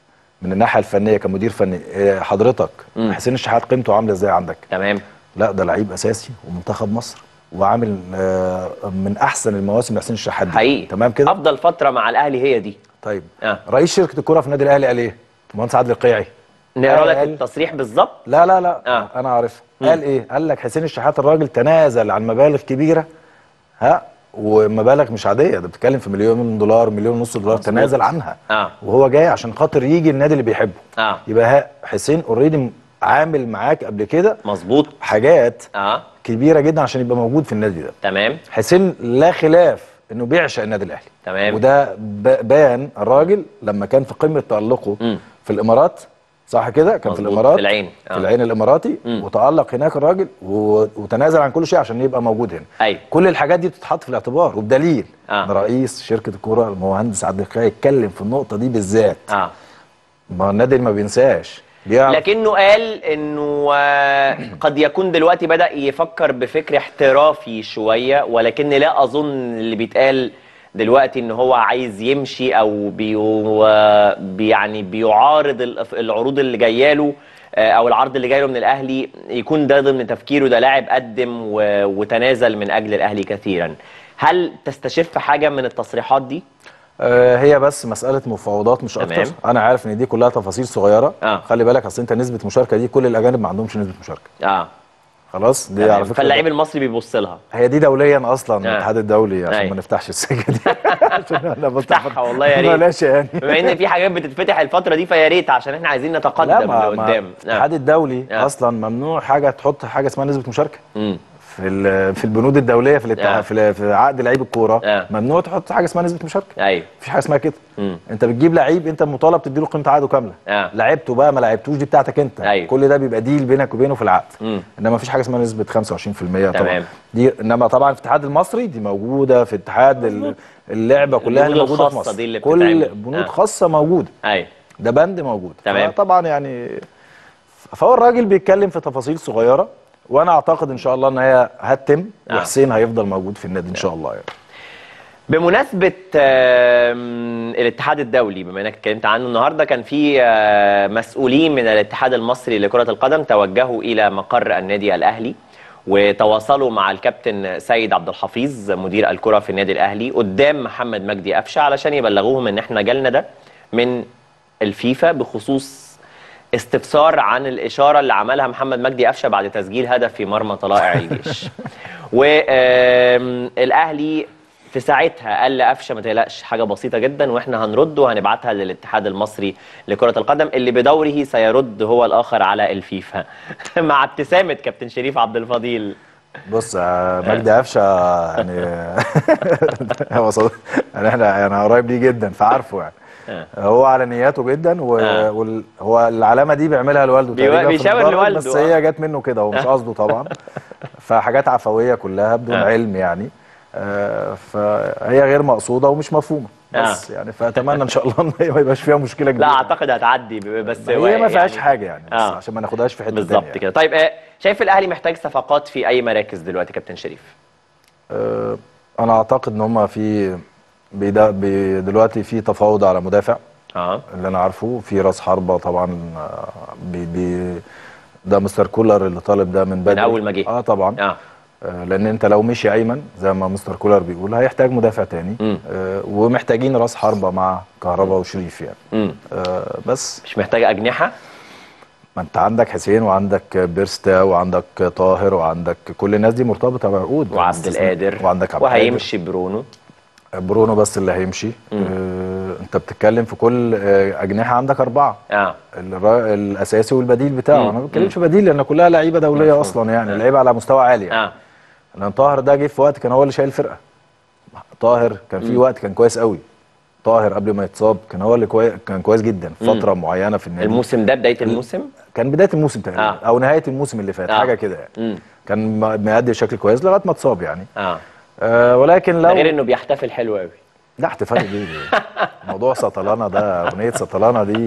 من الناحيه الفنيه كمدير فني، إيه حضرتك مم. حسين الشحات قيمته عامله ازاي عندك؟ تمام. لا، ده لعيب اساسي ومنتخب مصر وعامل آه من احسن المواسم لحسين الشحات دي. حقيقي. تمام كده. افضل فتره مع الاهلي هي دي. طيب آه. رئيس شركه الكره في النادي الاهلي قال ايه؟ المهندس عادل القيعي. نقرا لك قال- التصريح بالظبط. لا لا لا آه. انا عارف. مم. قال ايه؟ قال لك حسين الشحات الراجل تنازل عن مبالغ كبيره، ها، ومبالغ مش عاديه، ده بتتكلم في مليون دولار، مليون ونص دولار، مظبوط. تنازل عنها. اه وهو جاي عشان خاطر يجي النادي اللي بيحبه. اه يبقى ها حسين اوريدي عامل معاك قبل كده مظبوط. حاجات اه كبيره جدا عشان يبقى موجود في النادي ده. تمام حسين لا خلاف انه بيعشق النادي الاهلي. تمام. وده ب- بان الراجل لما كان في قمه تالقه مم. في الامارات، صح كده؟ كان في مظبوط. الامارات، في العين. آه. في العين الاماراتي، مم. وتالق هناك الراجل و- وتنازل عن كل شيء عشان يبقى موجود هنا. ايوه. كل الحاجات دي بتتحط في الاعتبار، وبدليل آه. ان رئيس شركه الكوره المهندس عبد القيعي اتكلم في النقطه دي بالذات. اه ما هو النادي ما بينساش بيعرف. لكنه قال انه آه، قد يكون دلوقتي بدأ يفكر بفكر احترافي شويه، ولكن لا اظن اللي بيتقال دلوقتي ان هو عايز يمشي او بيو آه، بي يعني بيعارض الف- العروض اللي جايه له، آه، او العرض اللي جاي له من الاهلي، يكون ده ضمن تفكيره. ده لاعب قدم و- وتنازل من اجل الاهلي كثيرا. هل تستشف حاجه من التصريحات دي؟ آه، هي بس مسألة مفاوضات مش أكتر. تمام. أنا عارف إن دي كلها تفاصيل صغيرة. آه. خلي بالك أصل أنت نسبة مشاركة دي كل الأجانب ما عندهمش نسبة مشاركة. اه خلاص دي تمام. على فكرة فاللاعب المصري بيبص لها. هي دي دوليا أصلا آه. الاتحاد الدولي عشان أي. ما نفتحش السكة دي. عشان انا بفتح افتحها والله يا ريت. بلاش يعني. بما ان في حاجات بتتفتح الفتره دي فيا ريت، عشان احنا عايزين لا نتقدم ما ما لقدام. الاتحاد الدولي آه. اصلا ممنوع حاجه تحط حاجه اسمها نسبه مشاركه امم في ال- في البنود الدوليه في الاتحاد آه. في ال- في عقد لعيب الكوره. آه. ممنوع تحط حاجه اسمها نسبه مشاركه. ايوه. مفيش حاجه اسمها كده. امم انت بتجيب لعيب انت مطالب تديله قيمه عقده كامله. آه. لعبته بقى ما لعبتوش دي بتاعتك انت. أيوة. كل ده بيبقى ديل بينك وبينه في العقد. مم. انما مفيش حاجه اسمها نسبه خمسة وعشرين في المية طبعا. تمام. دي انما طبعا في الاتحاد المصري دي موجوده، في اتحاد ال- اللعبه كلها اللي البنود موجوده في الخاصة مصر. دي اللي كل بتتعمل. بنود آه. خاصه موجوده. ايوه. ده بند موجود. تمام. طبعا يعني فهو الراجل بيتكلم في تفاصيل صغيره، وانا اعتقد ان شاء الله ان هي هتتم. آه. وحسين هيفضل موجود في النادي ان شاء الله يعني. بمناسبة آم، الاتحاد الدولي، بما انك اتكلمت عنه النهارده، كان في آه، مسؤولين من الاتحاد المصري لكرة القدم توجهوا إلى مقر النادي الأهلي، وتواصلوا مع الكابتن سيد عبد الحفيظ مدير الكرة في النادي الأهلي قدام محمد مجدي قفشه، علشان يبلغوهم ان احنا جالنا ده من الفيفا بخصوص استفسار عن الإشارة اللي عملها محمد مجدي قفشه بعد تسجيل هدف في مرمى طلائع الجيش. والأهلي في ساعتها قال لقفشه ما تقلقش، حاجه بسيطه جدا واحنا هنرد وهنبعتها للاتحاد المصري لكره القدم اللي بدوره سيرد هو الاخر على الفيفا. مع ابتسامه كابتن شريف عبد الفضيل. بص يا مجدي قفشه يعني هو صديق يعني، احنا يعني قريب ليه جدا فعارفه يعني. هو على نياته جدا، وهو العلامه دي بيعملها لوالده تقريبا، بيشاور لوالده، بس هي جت منه كده، هو مش قصده طبعا. فحاجات عفويه كلها بدون آه. علم يعني. آه فهي غير مقصوده ومش مفهومه بس. آه. يعني فاتمنى ان شاء الله ان ما يبقاش فيها مشكله كبيره. لا اعتقد هتعدي، بس هي ما فيهاش يعني حاجه يعني، بس آه. عشان ما ناخدهاش في حته بالظبط يعني. كده. طيب آه شايف الاهلي محتاج صفقات في اي مراكز دلوقتي كابتن شريف؟ آه انا اعتقد ان هم في بيدا بي دلوقتي في تفاوض على مدافع. اه اللي انا عارفه في راس حربه طبعا. بي بي ده مستر كولر اللي طالب ده من بدري، من اول ما جه. اه طبعا. اه لان انت لو مشي ايمن زي ما مستر كولر بيقول هيحتاج مدافع تاني. آه ومحتاجين راس حربه مع كهربا وشريف يعني. آه بس مش محتاج اجنحه. ما انت عندك حسين وعندك بيرستا وعندك طاهر وعندك كل الناس دي مرتبطه بعقود، وعبد القادر وعندك عبد وهيمشي برونو. برونو بس اللي هيمشي. آه انت بتتكلم في كل آه اجنحه عندك اربعه. اه الاساسي والبديل بتاعه. انا ما بتكلمش بديل لان كلها لعيبه دوليه مفهوم. اصلا يعني. آه. لعيبه على مستوى عالي يعني. اه لان طاهر ده جه في وقت كان هو اللي شايل الفرقه. طاهر كان في وقت كان كويس قوي. طاهر قبل ما يتصاب كان هو اللي كويس، كان كويس جدا في فتره مم. معينه في النادي. الموسم ده بدايه الموسم كان بدايه الموسم تقريبا. آه. او نهايه الموسم اللي فات. آه. حاجه كده يعني. مم. كان مادي بشكل كويس لغايه ما اتصاب يعني. اه, آه ولكن لو غير انه بيحتفل حلو قوي. ده احتفال ايه؟ موضوع سطلانه ده، اغنيه سطلانه دي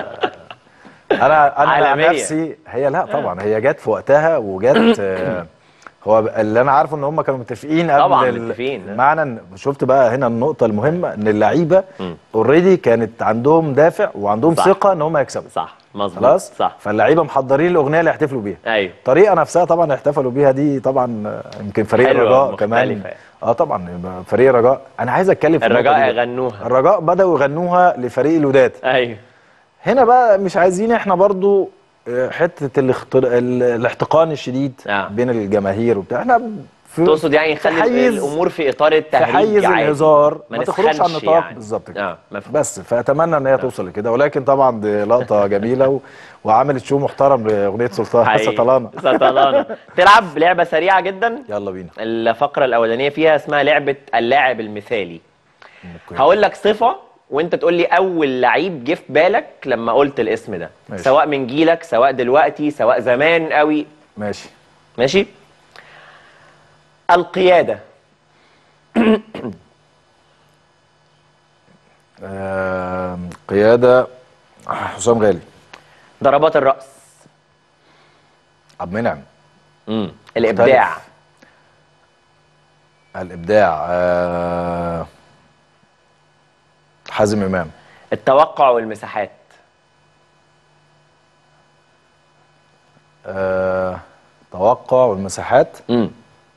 انا انا عن نفسي هي لا طبعا هي جت في وقتها وجت. آه هو اللي انا عارفه ان هم كانوا متفقين قبل طبعا متفقين. معنى شفت بقى هنا النقطه المهمه ان اللعيبه اوريدي كانت عندهم دافع وعندهم صح. ثقه ان هم يكسبوا. صح مظبوط. خلاص صح. فاللعيبه محضرين الاغنيه اللي هيحتفلوا بيها. ايوه الطريقه نفسها طبعا يحتفلوا بيها دي طبعا يمكن فريق الرجاء كمان. اه طبعا فريق الرجاء انا عايز اتكلم في الرجاء يغنوها. الرجاء بداوا يغنوها لفريق الوداد. ايوه هنا بقى مش عايزين احنا برضو حته الاختر... الاحتقان الشديد آه. بين الجماهير وبتاع. احنا في تقصد يعني نخلي الامور في اطار التهريج، في حيز الهزار ما, ما تخرجش عن النطاق يعني. بالظبط كده. آه. بس فاتمنى ان هي آه. توصل لكده، ولكن طبعا دي لقطه جميله و... وعملت شو محترم لاغنيه سلطان سطلانه. سطلانه تلعب لعبه سريعه جدا. يلا بينا. الفقره الاولانيه فيها اسمها لعبه اللاعب المثالي. مكي. هقول لك صفه وانت تقول لي اول لعيب جه في بالك لما قلت الاسم ده. ماشي. سواء من جيلك سواء دلوقتي سواء زمان قوي. ماشي ماشي. القياده. آه قياده حسام غالي. ضربات الراس. عبد المنعم. امم الابداع. مختلف. الابداع آه حازم امام. التوقع والمساحات. آه، توقع والمساحات. امم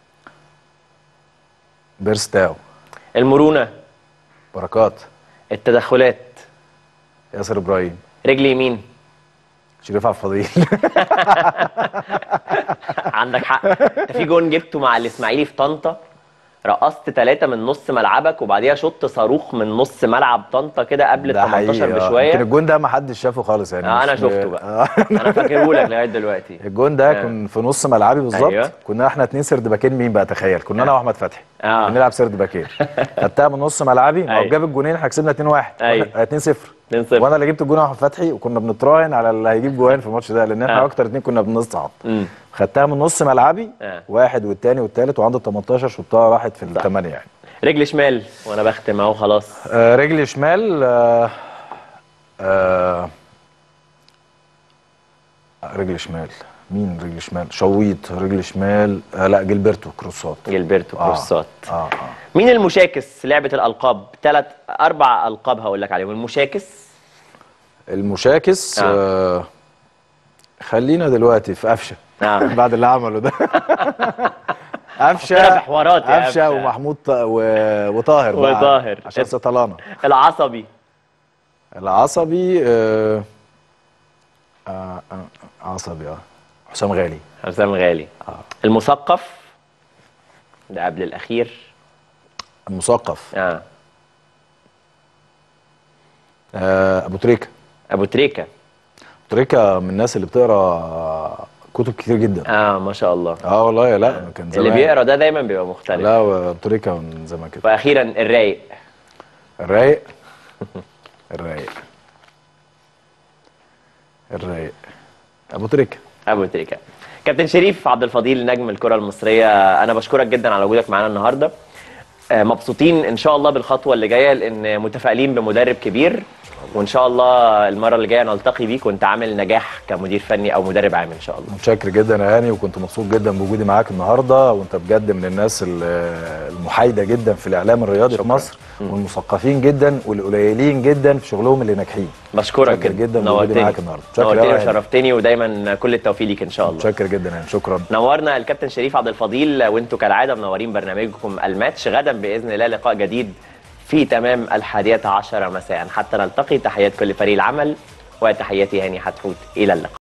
بيرستاو. المرونه. بركات. التدخلات. ياسر ابراهيم. رجل يمين. شريف عبد الفضيل. عندك حق. في جون جبته مع الاسماعيلي في طنطا رقصت ثلاثة من نص ملعبك وبعديها شط صاروخ من نص ملعب طنطا كده قبل ال ده تمنتاشر حقيقي. بشويه. يمكن الجون ده ما حدش شافه خالص يعني. آه انا مش- شفته بقى. آه. انا فاكره لك لغايه دلوقتي. الجون ده آه. كان في نص ملعبي بالظبط. أيوة. كنا احنا اتنين سرد باكين، مين بقى تخيل؟ كنا انا آه. واحمد فتحي آه. بنلعب سرد باكين. خدتها من نص ملعبي، ما هو أيوة. جاب الجونين احنا كسبنا اتنين واحد. أيوة. اتنين صفر. اتنين صفر. وانا اللي جبت الجون واحمد فتحي، وكنا بنتراهن على اللي هيجيب جوان في الماتش ده، لان احنا آه. اكتر اتنين كنا بنصعد. امم خدتها من نص ملعبي. آه. واحد والتاني والتالت، وعند ال تمنتاشر شطها راحت في الثمانيه يعني. رجل شمال وانا بختم اهو خلاص. آه رجل شمال. آه آه رجل شمال مين؟ رجل شمال شويط. رجل شمال آه لا جilberto كروسات. جilberto كروسات. آه. آه. آه. مين المشاكس لعبه الالقاب؟ ثلاث اربع القاب هقول لك عليهم. المشاكس المشاكس. آه. آه. خلينا دلوقتي في قفشه. آه. بعد اللي عمله ده. حطينا قفشه في حوارات يا قفشه قفشة. ومحمود ط- و... وطاهر بقى، وطاهر. عشان سطلانه. العصبي. العصبي. آه. آه. آه. عصبي اه حسام غالي. حسام غالي. آه. المثقف ده قبل الاخير. المثقف. اه آه. ابو تريكه. ابو تريكه. تريكة من الناس اللي بتقرا كتب كتير جدا. اه ما شاء الله. اه والله لا كان زمان. اللي بيقرا ده دايما بيبقى مختلف. لا تريكة من زمان كده. واخيرا الرايق. الرايق. الرايق. الرايق ابو تريكة. ابو تريكه. كابتن شريف عبد الفضيل نجم الكره المصريه، انا بشكرك جدا على وجودك معانا النهارده. آه، مبسوطين ان شاء الله بالخطوه اللي جايه، لان متفائلين بمدرب كبير، وان شاء الله المره اللي جايه نلتقي بيك وانت عامل نجاح كمدير فني او مدرب عام ان شاء الله. متشكر جدا يا هاني، وكنت مبسوط جدا بوجودي معاك النهارده، وانت بجد من الناس ال- المحايده جدا في الاعلام الرياضي في شكراً. مصر، والمثقفين جدا والقليلين جدا في شغلهم اللي ناجحين. بشكرك متشكر جدا. جدا بوجودي نورتني معاك النهارده. متشكر نورتني يا هاني. وشرفتني، ودايما كل التوفيق ليك ان شاء الله. متشكر جدا يا هاني. شكرا. نورنا الكابتن شريف عبد الفضيل، وانتم كالعاده منورين برنامجكم الماتش. غدا باذن الله لقاء جديد في تمام الحادية عشرة مساء. حتى نلتقي، تحيات كل فريق العمل وتحياتي هاني حتحوت، الى اللقاء.